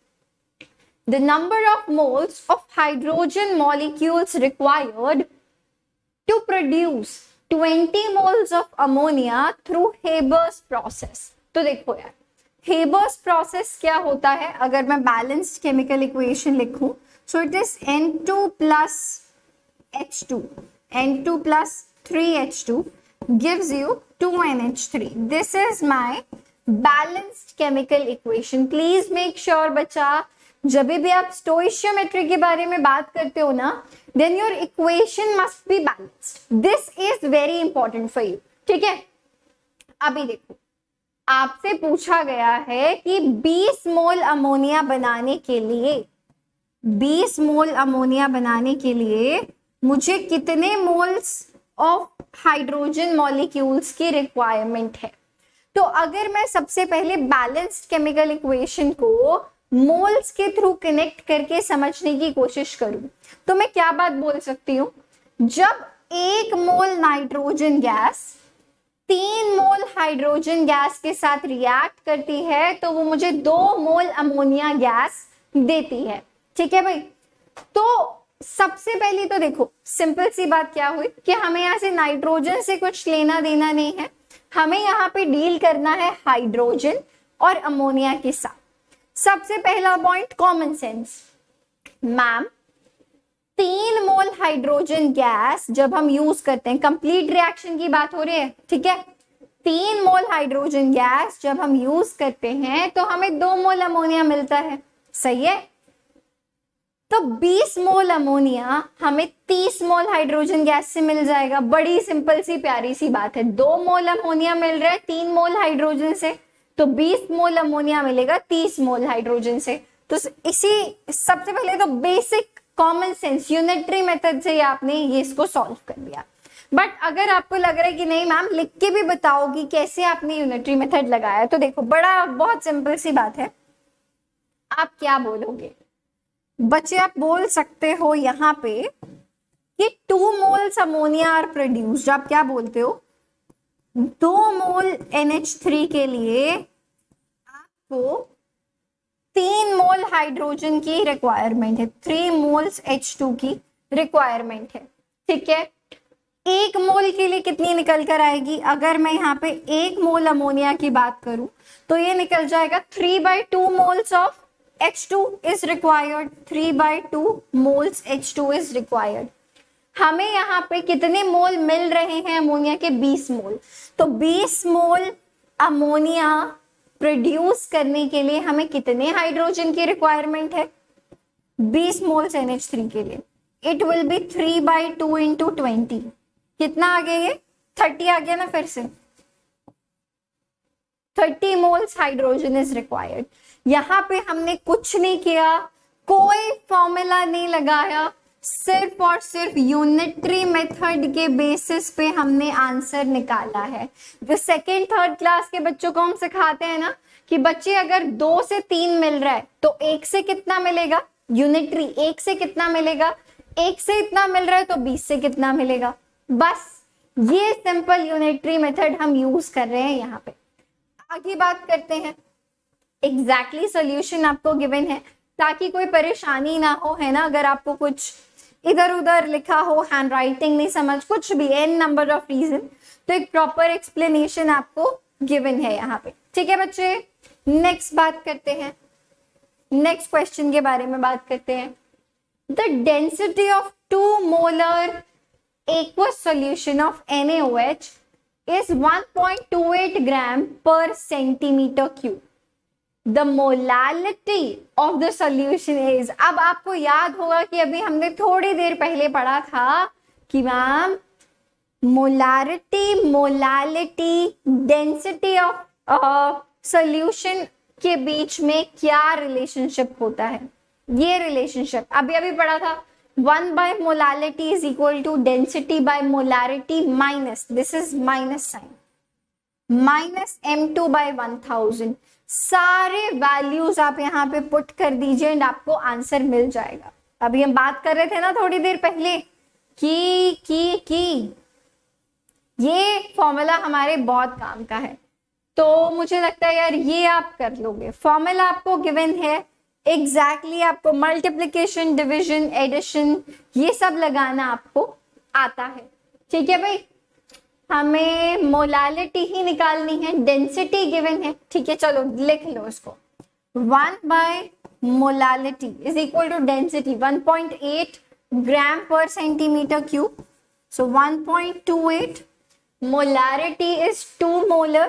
the number of moles of hydrogen molecules required to produce 20 moles of ammonia through Haber's process। तो देखो यार Haber's process क्या होता है, अगर मैं बैलेंस्ड केमिकल इक्वेशन लिखूं, सो इट इज N2 plus H2, N2 plus 3H2 gives you 2NH3। This is my balanced chemical equation। Please make sure बच्चा जब भी आप स्टोइशियोमेट्री के बारे में बात करते हो ना, then your equation must be balanced. This is very important for you, ठीक है। अभी देखो आपसे पूछा गया है कि 20 मोल अमोनिया बनाने के लिए 20 मोल अमोनिया बनाने के लिए मुझे कितने मोल्स ऑफ हाइड्रोजन मॉलिक्यूल्स की रिक्वायरमेंट है। तो अगर मैं सबसे पहले बैलेंस्ड केमिकल इक्वेशन को मोल्स के थ्रू कनेक्ट करके समझने की कोशिश करूं तो मैं क्या बात बोल सकती हूं, जब 1 mole nitrogen gas 3 mole hydrogen gas के साथ रिएक्ट करती है तो वो मुझे 2 मोल अमोनिया गैस देती है, ठीक है भाई। तो सबसे पहले तो देखो सिंपल सी बात क्या हुई कि हमें यहां से नाइट्रोजन से कुछ लेना देना नहीं है, हमें यहाँ पे डील करना है हाइड्रोजन और अमोनिया के साथ। सबसे पहला point common sense, ma'am 3 mole hydrogen gas जब हम यूज करते हैं, कंप्लीट रिएक्शन की बात हो रही है, ठीक है। 3 मोल हाइड्रोजन गैस जब हम यूज करते हैं तो हमें 2 मोल अमोनिया मिलता है, सही है। तो 20 मोल अमोनिया हमें 30 मोल हाइड्रोजन गैस से मिल जाएगा। बड़ी सिंपल सी प्यारी सी बात है, 2 मोल अमोनिया मिल रहा है 3 मोल हाइड्रोजन से, तो 20 मोल अमोनिया मिलेगा 30 मोल हाइड्रोजन से। तो इसी सबसे पहले तो basic common sense unitary method से आपने ये इसको सॉल्व कर लिया। बट अगर आपको लग रहा है कि नहीं मैम लिख के भी बताओगी कैसे आपने यूनिटरी मेथड लगाया, तो देखो बहुत सिंपल सी बात है। आप क्या बोलोगे बच्चे, आप बोल सकते हो यहाँ पे कि 2 मोल्स अमोनिया आर प्रोड्यूस्ड। आप क्या बोलते हो, 2 मोल NH3 के लिए आपको 3 मोल हाइड्रोजन की रिक्वायरमेंट है, 3 मोल्स H2 की रिक्वायरमेंट है, ठीक है। 1 मोल के लिए कितनी निकल कर आएगी, अगर मैं यहाँ पे 1 मोल अमोनिया की बात करूं तो ये निकल जाएगा 3/2 moles of H2 is required, 3/2 moles H2 is required। हमें यहाँ पे कितने मोल मिल रहे हैं अमोनिया के, 20 मोल। तो 20 मोल अमोनिया प्रोड्यूस करने के लिए हमें कितने हाइड्रोजन की रिक्वायरमेंट है, 20 मोल्स NH3 के लिए। It will be 3/2 into 20। कितना आ गया ये, 30 आ गया ना, फिर से 30 मोल्स हाइड्रोजन इज रिक्वायर्ड। यहाँ पे हमने कुछ नहीं किया, कोई फॉर्मूला नहीं लगाया, सिर्फ और सिर्फ यूनिटरी मेथड के बेसिस पे हमने आंसर निकाला है। जो 2nd 3rd क्लास के बच्चों को हम सिखाते हैं ना कि बच्चे अगर 2 से 3 मिल रहा है तो 1 से कितना मिलेगा, यूनिटरी 1 से कितना मिलेगा, 1 से इतना मिल रहा है तो 20 से कितना मिलेगा। बस ये सिंपल यूनिटरी मेथड हम यूज कर रहे हैं यहाँ पे। आगे बात करते हैं, एग्जैक्टली सॉल्यूशन आपको गिवन है ताकि कोई परेशानी ना हो, है ना। अगर आपको कुछ इधर उधर लिखा हो, हैंड राइटिंग नहीं समझ, कुछ भी n नंबर ऑफ रीजन, तो एक प्रॉपर एक्सप्लेनेशन आपको गिवन है यहाँ पे, ठीक है बच्चे। नेक्स्ट बात करते हैं, नेक्स्ट क्वेश्चन के बारे में बात करते हैं। The density of 2 molar aqueous solution of NaOH is 1.28 gram per centimeter cube. The molality of the solution is, अब आपको याद होगा कि अभी हमने थोड़ी देर पहले पढ़ा था कि ma'am molality density of solution के बीच में क्या रिलेशनशिप होता है। ये रिलेशनशिप अभी अभी पढ़ा था, 1 by molality is equal to density by molarity minus, this is minus sign, minus m2 by 1000। सारे वैल्यूज आप यहाँ पे पुट कर दीजिए एंड आपको आंसर मिल जाएगा। अभी हम बात कर रहे थे ना थोड़ी देर पहले कि ये फॉर्मूला हमारे बहुत काम का है, तो मुझे लगता है यार ये आप कर लोगे। फॉर्मूला आपको गिवन है, एग्जैक्टली आपको मल्टीप्लिकेशन, डिवीजन, एडिशन ये सब लगाना आपको आता है। ठीक है भाई, हमें मोलालिटी ही निकालनी है, डेंसिटी गिवन है। ठीक है, चलो लिख लो इसको, 1 by molality is equal to density 1.8 gram पर centimetre cube, so 1.28 molarity is 2 molar,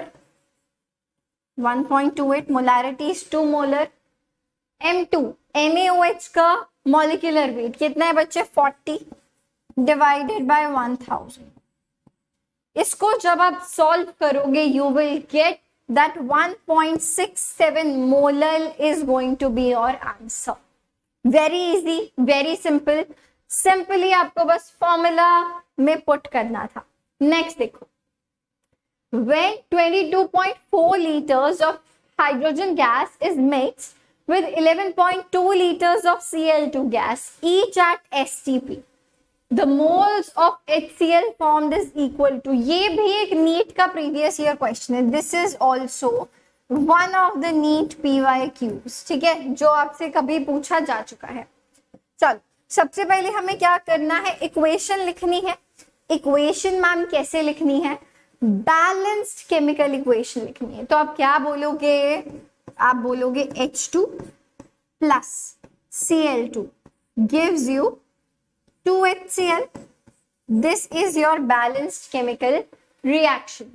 1.28 molarity is 2 molar। M2 NaOH का मॉलिक्यूलर वेट कितना है बच्चे, 40 डिवाइडेड बाय 1000। इसको जब आप सॉल्व करोगे you will get that 1.67 molar is going to be your answer. Very easy, very simple, simply आपको बस फॉर्मूला में पुट करना था। नेक्स्ट देखो, when 22.4 liters of hydrogen gas is mixed with 11.2 liters of Cl2 gas each at STP, the moles of HCl formed is equal to, ये भी एक नीट का प्रीवियस ईयर क्वेश्चन है, this is also one of the NEET PYQs। ठीक है, जो आपसे कभी पूछा जा चुका है। चलो सबसे पहले हमें क्या करना है, इक्वेशन लिखनी है। इक्वेशन मैम कैसे लिखनी है, बैलेंस्ड केमिकल इक्वेशन लिखनी है। तो आप क्या बोलोगे, आप बोलोगे H2 plus Cl2 gives you 2HCl, this is your balanced chemical reaction।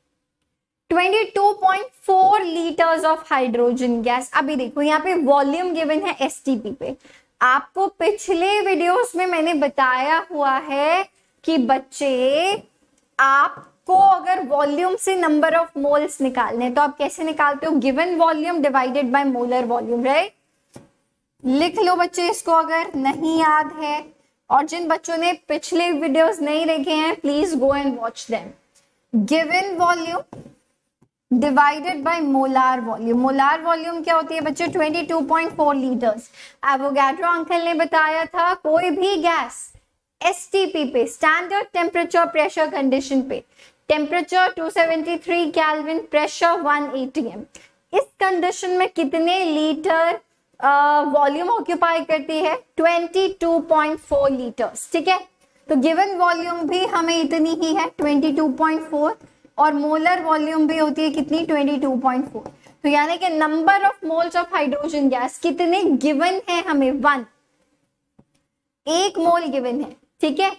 22.4 liters of hydrogen gas। अभी देखो यहाँ पे वॉल्यूम गिवन है STP पे, आपको पिछले वीडियोस में मैंने बताया हुआ है कि बच्चे आपको अगर वॉल्यूम से नंबर ऑफ मोल्स निकालने तो आप कैसे निकालते हो, given volume divided by molar volume, right. लिख लो बच्चे इसको अगर नहीं याद है, और जिन बच्चों ने पिछले वीडियोस नहीं देखे हैं please go and watch them. Given volume divided by molar volume. Molar volume क्या होती है बच्चे, 22.4 लीटर्स। एवोगाड्रो अंकल ने बताया था कोई भी गैस STP पे, स्टैंडर्ड टेम्परेचर प्रेशर कंडीशन पे, टेम्परेचर 273 केल्विन, प्रेशर 1 atm, इस कंडीशन में कितने लीटर वॉल्यूम ऑक्यूपाई करती है, 22.4 लीटर्स। ठीक है, तो गिवन वॉल्यूम भी हमें इतनी ही है 22.4, और मोलर वॉल्यूम भी होती है कितनी, 22.4। तो यानी कि number of moles of hydrogen gas कितने गिवन है हमें, 1, 1 मोल गिवन है। ठीक है,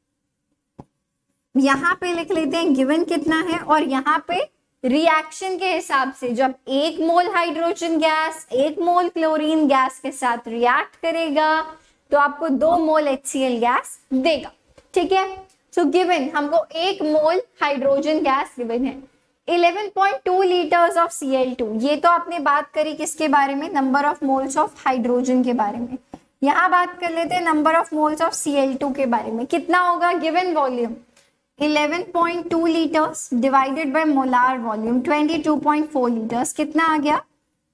यहां पे लिख लेते हैं गिवन कितना है, और यहाँ पे रिएक्शन के हिसाब से जब 1 mole hydrogen gas 1 mole chlorine gas के साथ रिएक्ट करेगा तो आपको 2 मोल HCl गैस देगा। ठीक है, सो गिवन हमको 1 मोल हाइड्रोजन गैस गिवन है, 11.2 लीटर्स ऑफ Cl2। ये तो आपने बात करी किसके बारे में, number of moles of hydrogen के बारे में। यहाँ बात कर लेते हैं number of moles of Cl2 के बारे में। कितना होगा, given volume 11.2 litres divided by molar volume 22.4 litres, कितना आ गया,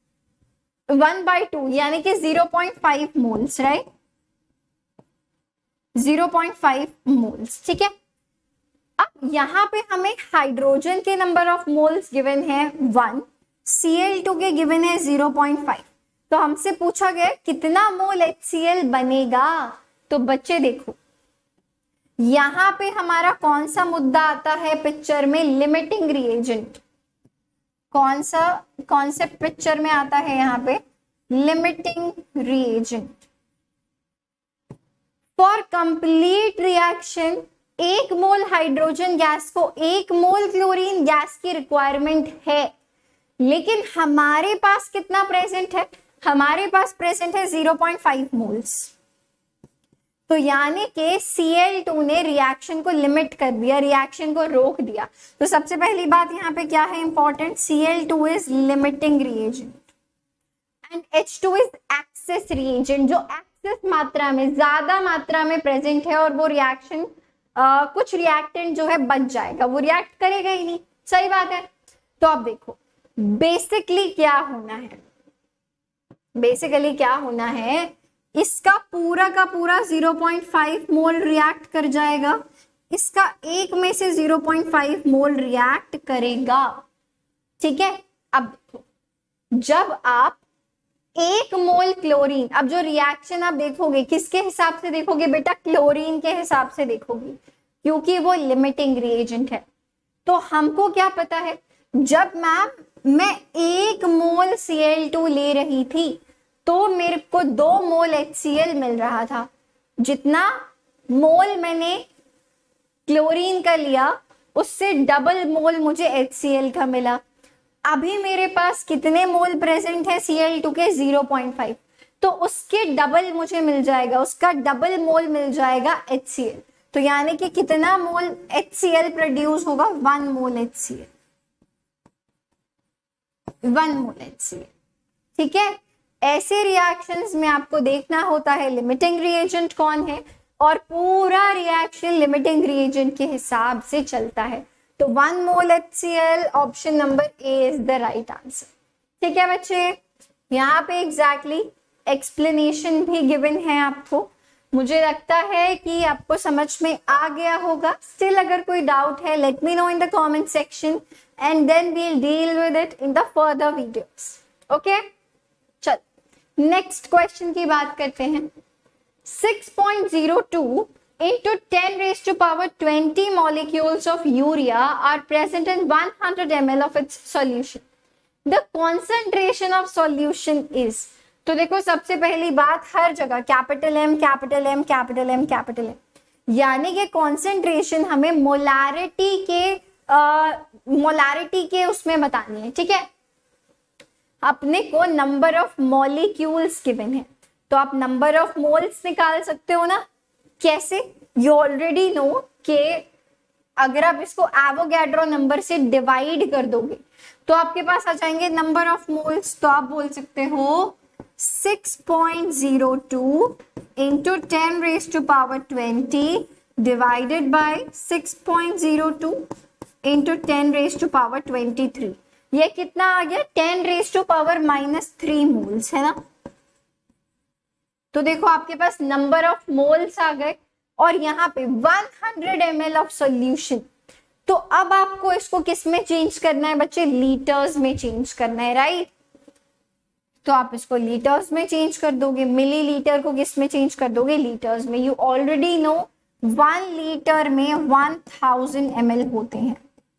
1/2 यानी कि 0.5 मोल्स, राइट, 0.5 मोल्स। ठीक है, अब यहाँ पे हमें हाइड्रोजन के नंबर ऑफ मोल्स गिवन है 1, Cl2 के गिवन है 0.5। तो हमसे पूछा गया कितना मोल HCl बनेगा। तो बच्चे देखो यहां पे हमारा कौन सा मुद्दा आता है पिक्चर में, लिमिटिंग रिएजेंट। कौन सा कॉन्सेप्ट पिक्चर में आता है यहाँ पे, limiting reagent. For complete reaction 1 mole hydrogen gas को 1 मोल क्लोरीन गैस की रिक्वायरमेंट है, लेकिन हमारे पास कितना प्रेजेंट है, हमारे पास प्रेजेंट है 0.5 मोल्स। तो यानी कि Cl2 ने रिएक्शन को लिमिट कर दिया, रिएक्शन को रोक दिया। तो सबसे पहली बात यहाँ पे क्या है important, Cl2 is limiting reagent. And H2 is excess reagent, जो एक्सेस मात्रा में, ज्यादा मात्रा में प्रेजेंट है और वो रिएक्शन कुछ रिएक्टेंट जो है बच जाएगा, वो रिएक्ट करेगा ही नहीं। सही बात है। तो अब देखो बेसिकली क्या होना है, बेसिकली क्या होना है, इसका पूरा का पूरा 0.5 मोल रिएक्ट कर जाएगा, इसका एक में से 0.5 मोल रिएक्ट करेगा। ठीक है। अब देखो जब आप 1 मोल क्लोरीन, अब जो रिएक्शन आप देखोगे किसके हिसाब से देखोगे बेटा, क्लोरीन के हिसाब से देखोगे, क्योंकि वो लिमिटिंग रिएजेंट है। तो हमको क्या पता है, जब मैं 1 मोल Cl2 ले रही थी तो मेरे को 2 मोल HCl मिल रहा था। जितना मोल मैंने क्लोरीन का लिया उससे डबल मोल मुझे HCl का मिला। अभी मेरे पास कितने मोल प्रेजेंट है Cl2 के, 0.5, तो उसके डबल मुझे मिल जाएगा, उसका डबल मोल मिल जाएगा HCl। तो यानी कि कितना मोल HCl प्रोड्यूस होगा, 1 मोल HCl, 1 मोल HCl। ठीक है। ऐसे रिएक्शंस में आपको देखना होता है लिमिटिंग रिएजेंट कौन है, और पूरा रिएक्शन लिमिटिंग रिएजेंट के हिसाब से चलता है। तो 1 mole HCl, option number A is the right answer. ठीक है बच्चे, यहाँ पे एग्जैक्टली एक्सप्लेनेशन भी गिवन है आपको। मुझे लगता है कि आपको समझ में आ गया होगा। स्टिल अगर कोई डाउट है, let me know in the comment section and then we'll deal with it in the further videos. Okay, चल नेक्स्ट क्वेश्चन की बात करते हैं। 6.02 into 10 raised to power 20 molecules of urea are present in 100 ml of its solution. The concentration of solution is, तो देखो सबसे पहली बात, हर जगह capital M capital M capital M capital M, यानी कि कॉन्सेंट्रेशन हमें मोलारिटी के उसमें बतानी है। ठीक है। अपने को नंबर ऑफ मॉलिक्यूल्स गिवन है, तो आप नंबर ऑफ मोल्स निकाल सकते हो ना। कैसे? यू ऑलरेडी नो कि अगर आप इसको एवोगैड्रो नंबर से डिवाइड कर दोगे तो आपके पास आ जाएंगे नंबर ऑफ मोल्स। तो आप बोल सकते हो 6.02 into 10 raised to power 20 divided by 6.02 into 10 raised to power 23। ये कितना आ गया? 10 raised to power -3 मोल्स है ना। तो देखो आपके पास नंबर ऑफ मोल्स आ गए और यहाँ पे 100 ml ऑफ सॉल्यूशन। तो अब आपको इसको किस में चेंज करना है बच्चे? लीटर्स में चेंज करना है, राइट। तो आप इसको लीटर्स में चेंज कर दोगे। मिलीलीटर को किस में चेंज कर दोगे? लीटर्स में। यू ऑलरेडी नो 1 लीटर में 1000 ml होते हैं।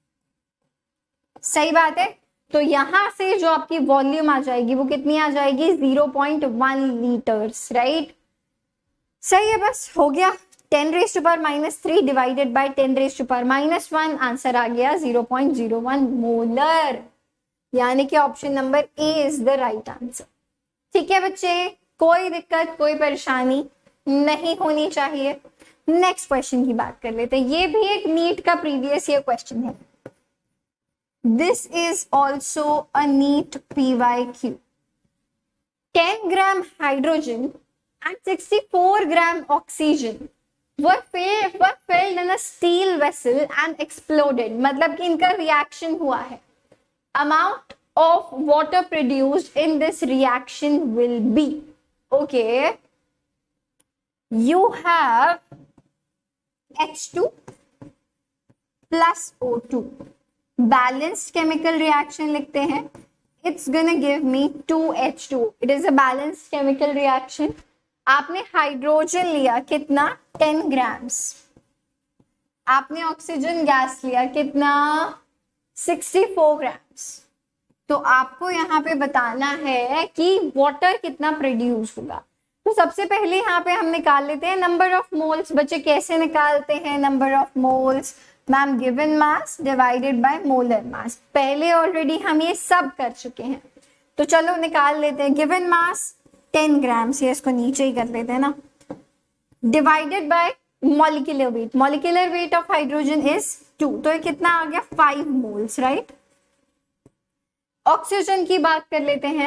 सही बात है। तो यहां से जो आपकी वॉल्यूम आ जाएगी वो कितनी आ जाएगी? 0.1 लीटर्स, राइट। सही है, बस हो गया। 10 raised to power -3 divided by 10 raised to power -1, answer आ गया 0.01 मोलर, यानी कि option number A is the right answer. ठीक है बच्चे, कोई दिक्कत कोई परेशानी नहीं होनी चाहिए। नेक्स्ट क्वेश्चन की बात कर लेते हैं। ये भी एक नीट का प्रीवियस ईयर क्वेश्चन है। This is also a NEET PYQ. 10 gram hydrogen and 64 gram oxygen were filled in a steel vessel and exploded. मतलब कि इनका रिएक्शन हुआ है। Amount of water produced in this reaction will be, okay, you have H2 plus O2. Balanced chemical reaction लिखते हैं। It's gonna give me 2H2। It is a balanced chemical reaction. आपने हाइड्रोजन लिया कितना? 10 ग्राम्स। आपने ऑक्सीजन गैस लिया कितना? 64 ग्राम्स। तो आपको यहाँ पे बताना है कि वाटर कितना प्रोड्यूस होगा। तो सबसे पहले यहाँ पे हम निकाल लेते हैं नंबर ऑफ मोल्स। बच्चे कैसे निकालते हैं number of moles? Ma'am given mass divided by molar mass. पहले ऑलरेडी हम ये सब कर चुके हैं, तो चलो निकाल लेते हैं। गिवन मास 10 ग्राम्स, ये इसको नीचे ही कर लेते हैं ना, divided by molecular weight. Molecular weight of hydrogen is 2, तो ये कितना आ गया? 5 मोल्स, राइट। ऑक्सीजन की बात कर लेते हैं।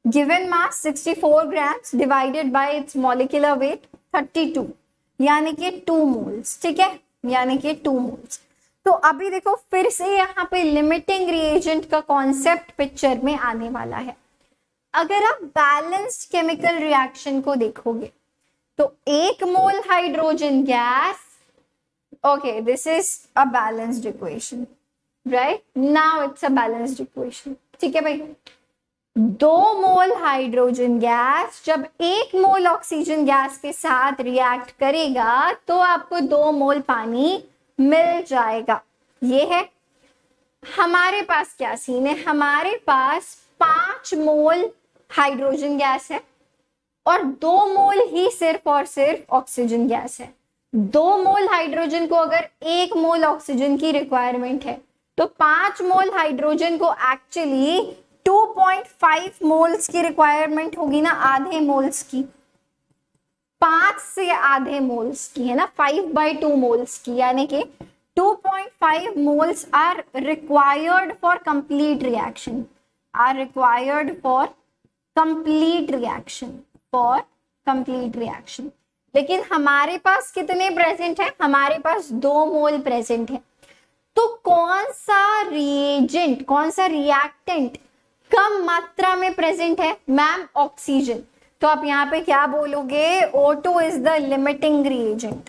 Given mass 64 grams divided by its molecular weight 32, यानी कि 2 मोल्स, ठीक है, यानी कि 2 मोल्स। तो अभी देखो फिर से यहाँ पे लिमिटिंग रिएजेंट का कॉन्सेप्ट पिक्चर में आने वाला है। अगर आप बैलेंस्ड केमिकल रिएक्शन को देखोगे तो 1 mole hydrogen gas, okay this is a balanced equation, right, now it's a balanced equation, ठीक है भाई। 2 मोल हाइड्रोजन गैस जब 1 मोल ऑक्सीजन गैस के साथ रिएक्ट करेगा तो आपको 2 मोल पानी मिल जाएगा। ये है हमारे पास क्या सीन है, हमारे पास 5 मोल हाइड्रोजन गैस है और 2 मोल ही सिर्फ और सिर्फ ऑक्सीजन गैस है। 2 मोल हाइड्रोजन को अगर 1 मोल ऑक्सीजन की रिक्वायरमेंट है तो 5 मोल हाइड्रोजन को एक्चुअली 2.5 मोल्स की रिक्वायरमेंट होगी ना, आधे मोल्स की, 5 से आधे मोल्स की है ना, 5/2 मोल्स की, यानी कि 2.5 moles are required for complete reaction, are required for complete reaction, for complete reaction. लेकिन हमारे पास कितने प्रेजेंट है, हमारे पास 2 मोल प्रेजेंट है। तो कौन सा रिएजेंट, कौन सा रिएक्टेंट कम मात्रा में प्रेजेंट है, मैम ऑक्सीजन। तो आप यहाँ पे क्या बोलोगे, O2 is the limiting reagent,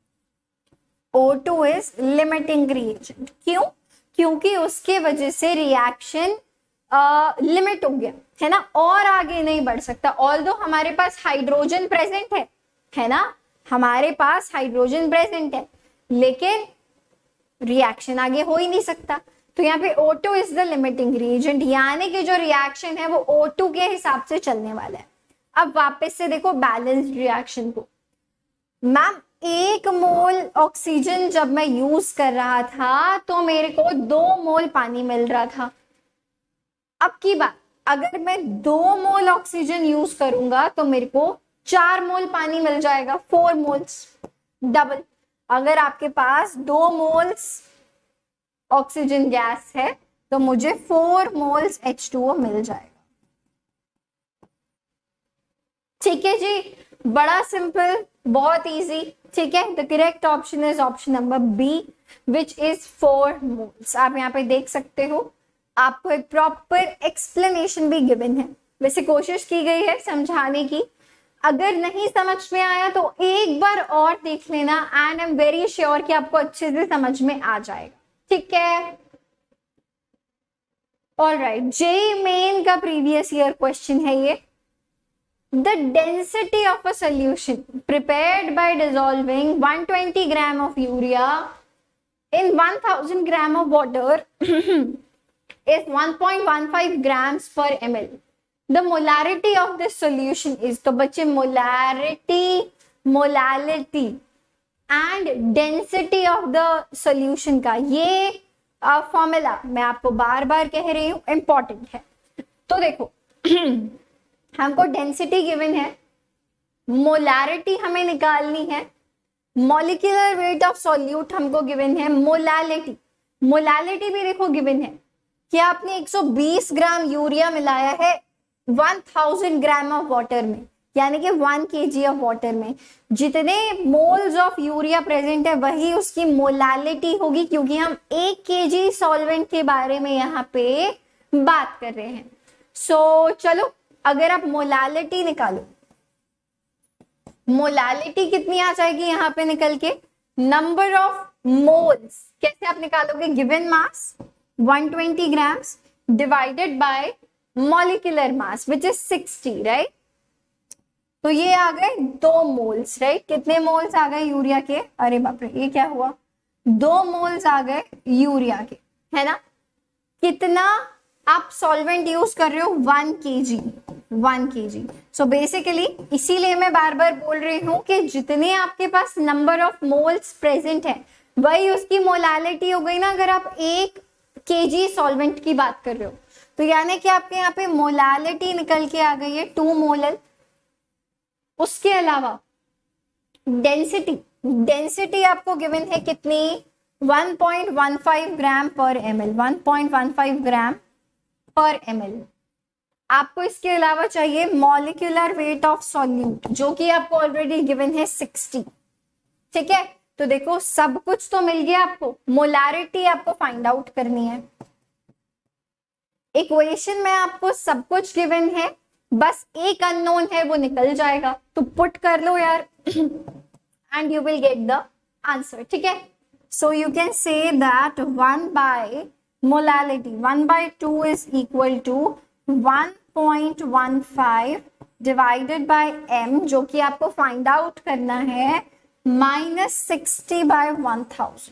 O2 is limiting reagent. क्यों, क्योंकि उसके वजह से रिएक्शन लिमिट हो गया है ना, और आगे नहीं बढ़ सकता। ऑल्दो हमारे पास हाइड्रोजन प्रेजेंट है ना, हमारे पास हाइड्रोजन प्रेजेंट है, लेकिन रिएक्शन आगे हो ही नहीं सकता। तो यहाँ पे O2 is the limiting reagent, यानी कि जो रिएक्शन है वो O2 के हिसाब से चलने वाला है। अब वापस से देखो बैलेंस्ड रिएक्शन को, मैम 1 मोल ऑक्सीजन जब मैं यूज कर रहा था तो मेरे को 2 मोल पानी मिल रहा था। अब की बात, अगर मैं 2 मोल ऑक्सीजन यूज करूंगा तो मेरे को 4 मोल पानी मिल जाएगा, 4 मोल्स, डबल। अगर आपके पास 2 मोल्स ऑक्सीजन गैस है तो मुझे 4 मोल्स H2O मिल जाएगा। ठीक है जी, बड़ा सिंपल, बहुत इजी, ठीक है। The correct option is option number B which is 4 moles. आप यहाँ पे देख सकते हो, आपको एक प्रॉपर एक्सप्लेनेशन भी गिवन है। वैसे कोशिश की गई है समझाने की, अगर नहीं समझ में आया तो एक बार और देख लेना and I am very sure कि आपको अच्छे से समझ में आ जाएगा, ठीक है। ऑलराइट, जेईई मेन का प्रीवियस ईयर क्वेश्चन है ये। The density of a solution prepared by dissolving 120 gram of urea in 1000 gram of water is 1.15 grams per ml. The molarity of this solution is, तो बच्चे molality and density of the solution का ये फॉर्मूला मैं आपको बार बार कह रही हूँ, इंपॉर्टेंट है। तो देखो हमको डेंसिटी गिवन है, मोलारिटी हमें निकालनी है, मॉलिक्यूलर वेट ऑफ सॉल्यूट हमको गिवन है, मोलालिटी भी देखो गिवन है कि आपने 120 ग्राम यूरिया मिलाया है 1000 ग्राम ऑफ वाटर में, यानी कि 1 kg ऑफ वाटर में जितने मोल्स ऑफ यूरिया प्रेजेंट है वही उसकी मोलालिटी होगी, क्योंकि हम 1 kg सॉल्वेंट के बारे में यहाँ पे बात कर रहे हैं। सो चलो, अगर आप मोलालिटी निकालो, मोलालिटी कितनी आ जाएगी यहाँ पे निकल के, नंबर ऑफ मोल्स कैसे आप निकालोगे, given mass 120 grams divided by molecular mass which is 60, right. तो ये आ गए 2 मोल्स, राइट। कितने मोल्स आ गए यूरिया के, अरे बाप रे ये क्या हुआ, 2 मोल्स आ गए यूरिया के, है ना। कितना आप सॉल्वेंट यूज कर रहे हो, 1 kg। सो बेसिकली इसीलिए मैं बार बार बोल रही हूँ कि जितने आपके पास नंबर ऑफ मोल्स प्रेजेंट है वही उसकी मोलालिटी हो गई ना। अगर आप 1 kg सॉल्वेंट की बात कर रहे हो तो यानी कि आपके यहाँ पे मोलालिटी निकल के आ गई है 2 मोलल। उसके अलावा डेंसिटी आपको गिवन है कितनी, 1.15 ग्राम पर ml, 1.15 ग्राम पर ml। आपको इसके अलावा चाहिए मॉलिक्यूलर वेट ऑफ सॉल्यूट, जो कि आपको ऑलरेडी गिवन है 60। ठीक है, तो देखो सब कुछ तो मिल गया आपको, मोलारिटी आपको फाइंड आउट करनी है। इक्वेशन में आपको सब कुछ गिवन है, बस एक अननोन है, वो निकल जाएगा, तो पुट कर लो यार and you will get the answer. ठीक है, so you can say that 1 by molality 1/2 is equal to 1.15 divided by m, जो कि आपको फाइंड आउट करना है -60/1000।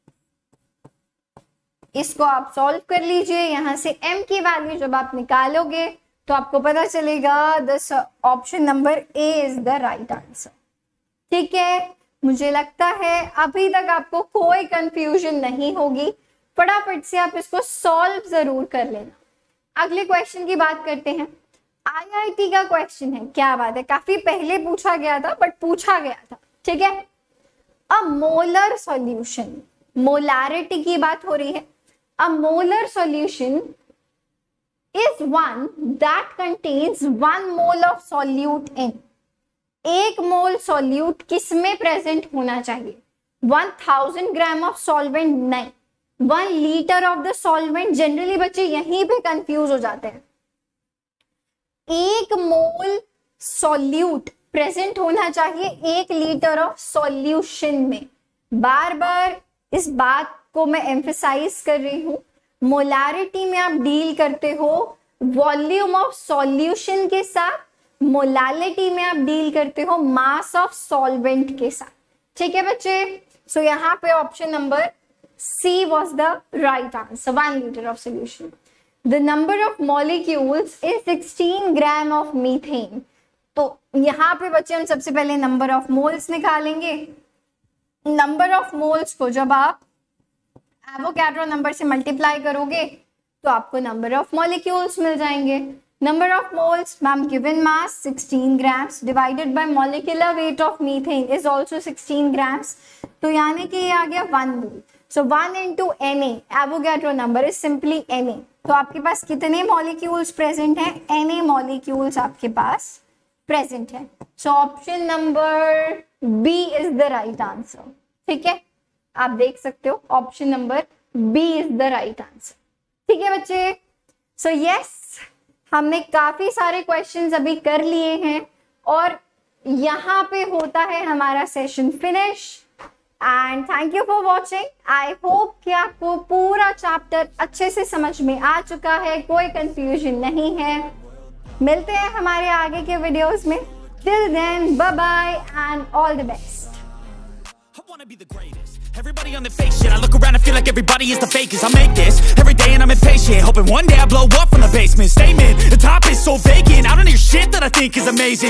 इसको आप सॉल्व कर लीजिए। यहां से m की वैल्यू जब आप निकालोगे तो आपको पता चलेगा this option number A is the right answer. ठीक है, मुझे लगता है अभी तक आपको कोई कंफ्यूजन नहीं होगी। फटाफट से आप इसको सॉल्व जरूर कर लेना। अगले क्वेश्चन की बात करते हैं। आईआईटी का क्वेश्चन है, क्या बात है, काफी पहले पूछा गया था बट पूछा गया था। ठीक है, अ मोलर सॉल्यूशन, मोलारिटी की बात हो रही है। A molar solution is one that contains 1 mole of solute in। 1 mole solute किस में प्रेजेंट होना चाहिए? 1000 ग्राम ऑफ सॉल्वेंट नहीं, 1 litre of the solvent. Generally बच्चे यहीं पे कंफ्यूज हो जाते हैं। 1 मोल सॉल्यूट प्रेजेंट होना चाहिए 1 लीटर ऑफ सॉल्यूशन में। बार बार इस बात को मैं एम्फसाइज कर रही हूं। मोलारिटी में आप डील करते हो वॉल्यूम ऑफ सॉल्यूशन के साथ, मोलालिटी में आप डील करते हो मास ऑफ सॉल्वेंट के साथ। ठीक है बच्चे, सो यहाँ पे option number C was the right answer, 1 litre of solution. The number of molecules is 16 gram of methane. तो यहाँ पे बच्चे हम सबसे पहले नंबर ऑफ मोल्स निकालेंगे। नंबर ऑफ मोल्स को जब आप एवोगैड्रो नंबर से मल्टीप्लाई करोगे तो आपको नंबर ऑफ मॉलिक्यूल्स मिल जाएंगे। Number of moles ma'am given mass 16 grams divided by molecular weight of methane is also 16 grams, तो यानी कि ये आ गया 1 mole. So 1 into Na, Avogadro number is simply Na। तो आपके पास कितने मॉलिक्यूल्स प्रेजेंट हैं? Na मॉलिक्यूल्स आपके पास प्रेजेंट है। So option number B is the right answer. ठीक है, आप देख सकते हो option number B is the right answer. ठीक है बच्चे, सो यस, हमने काफी सारे क्वेश्चंस अभी कर लिए हैं और यहाँ पे होता है हमारा session finish. And thank you for watching. I hope कि आपको पूरा चैप्टर अच्छे से समझ में आ चुका है, कोई कंफ्यूजन नहीं है। मिलते हैं हमारे आगे के वीडियोस में। Till then, bye bye and all the best. Everybody on the fake shit. I look around and feel like everybody is the fakest. I make this every day and I'm impatient, hoping one day I blow up from the basement. Statement, the top is so vacant. I don't hear shit that I think is amazing.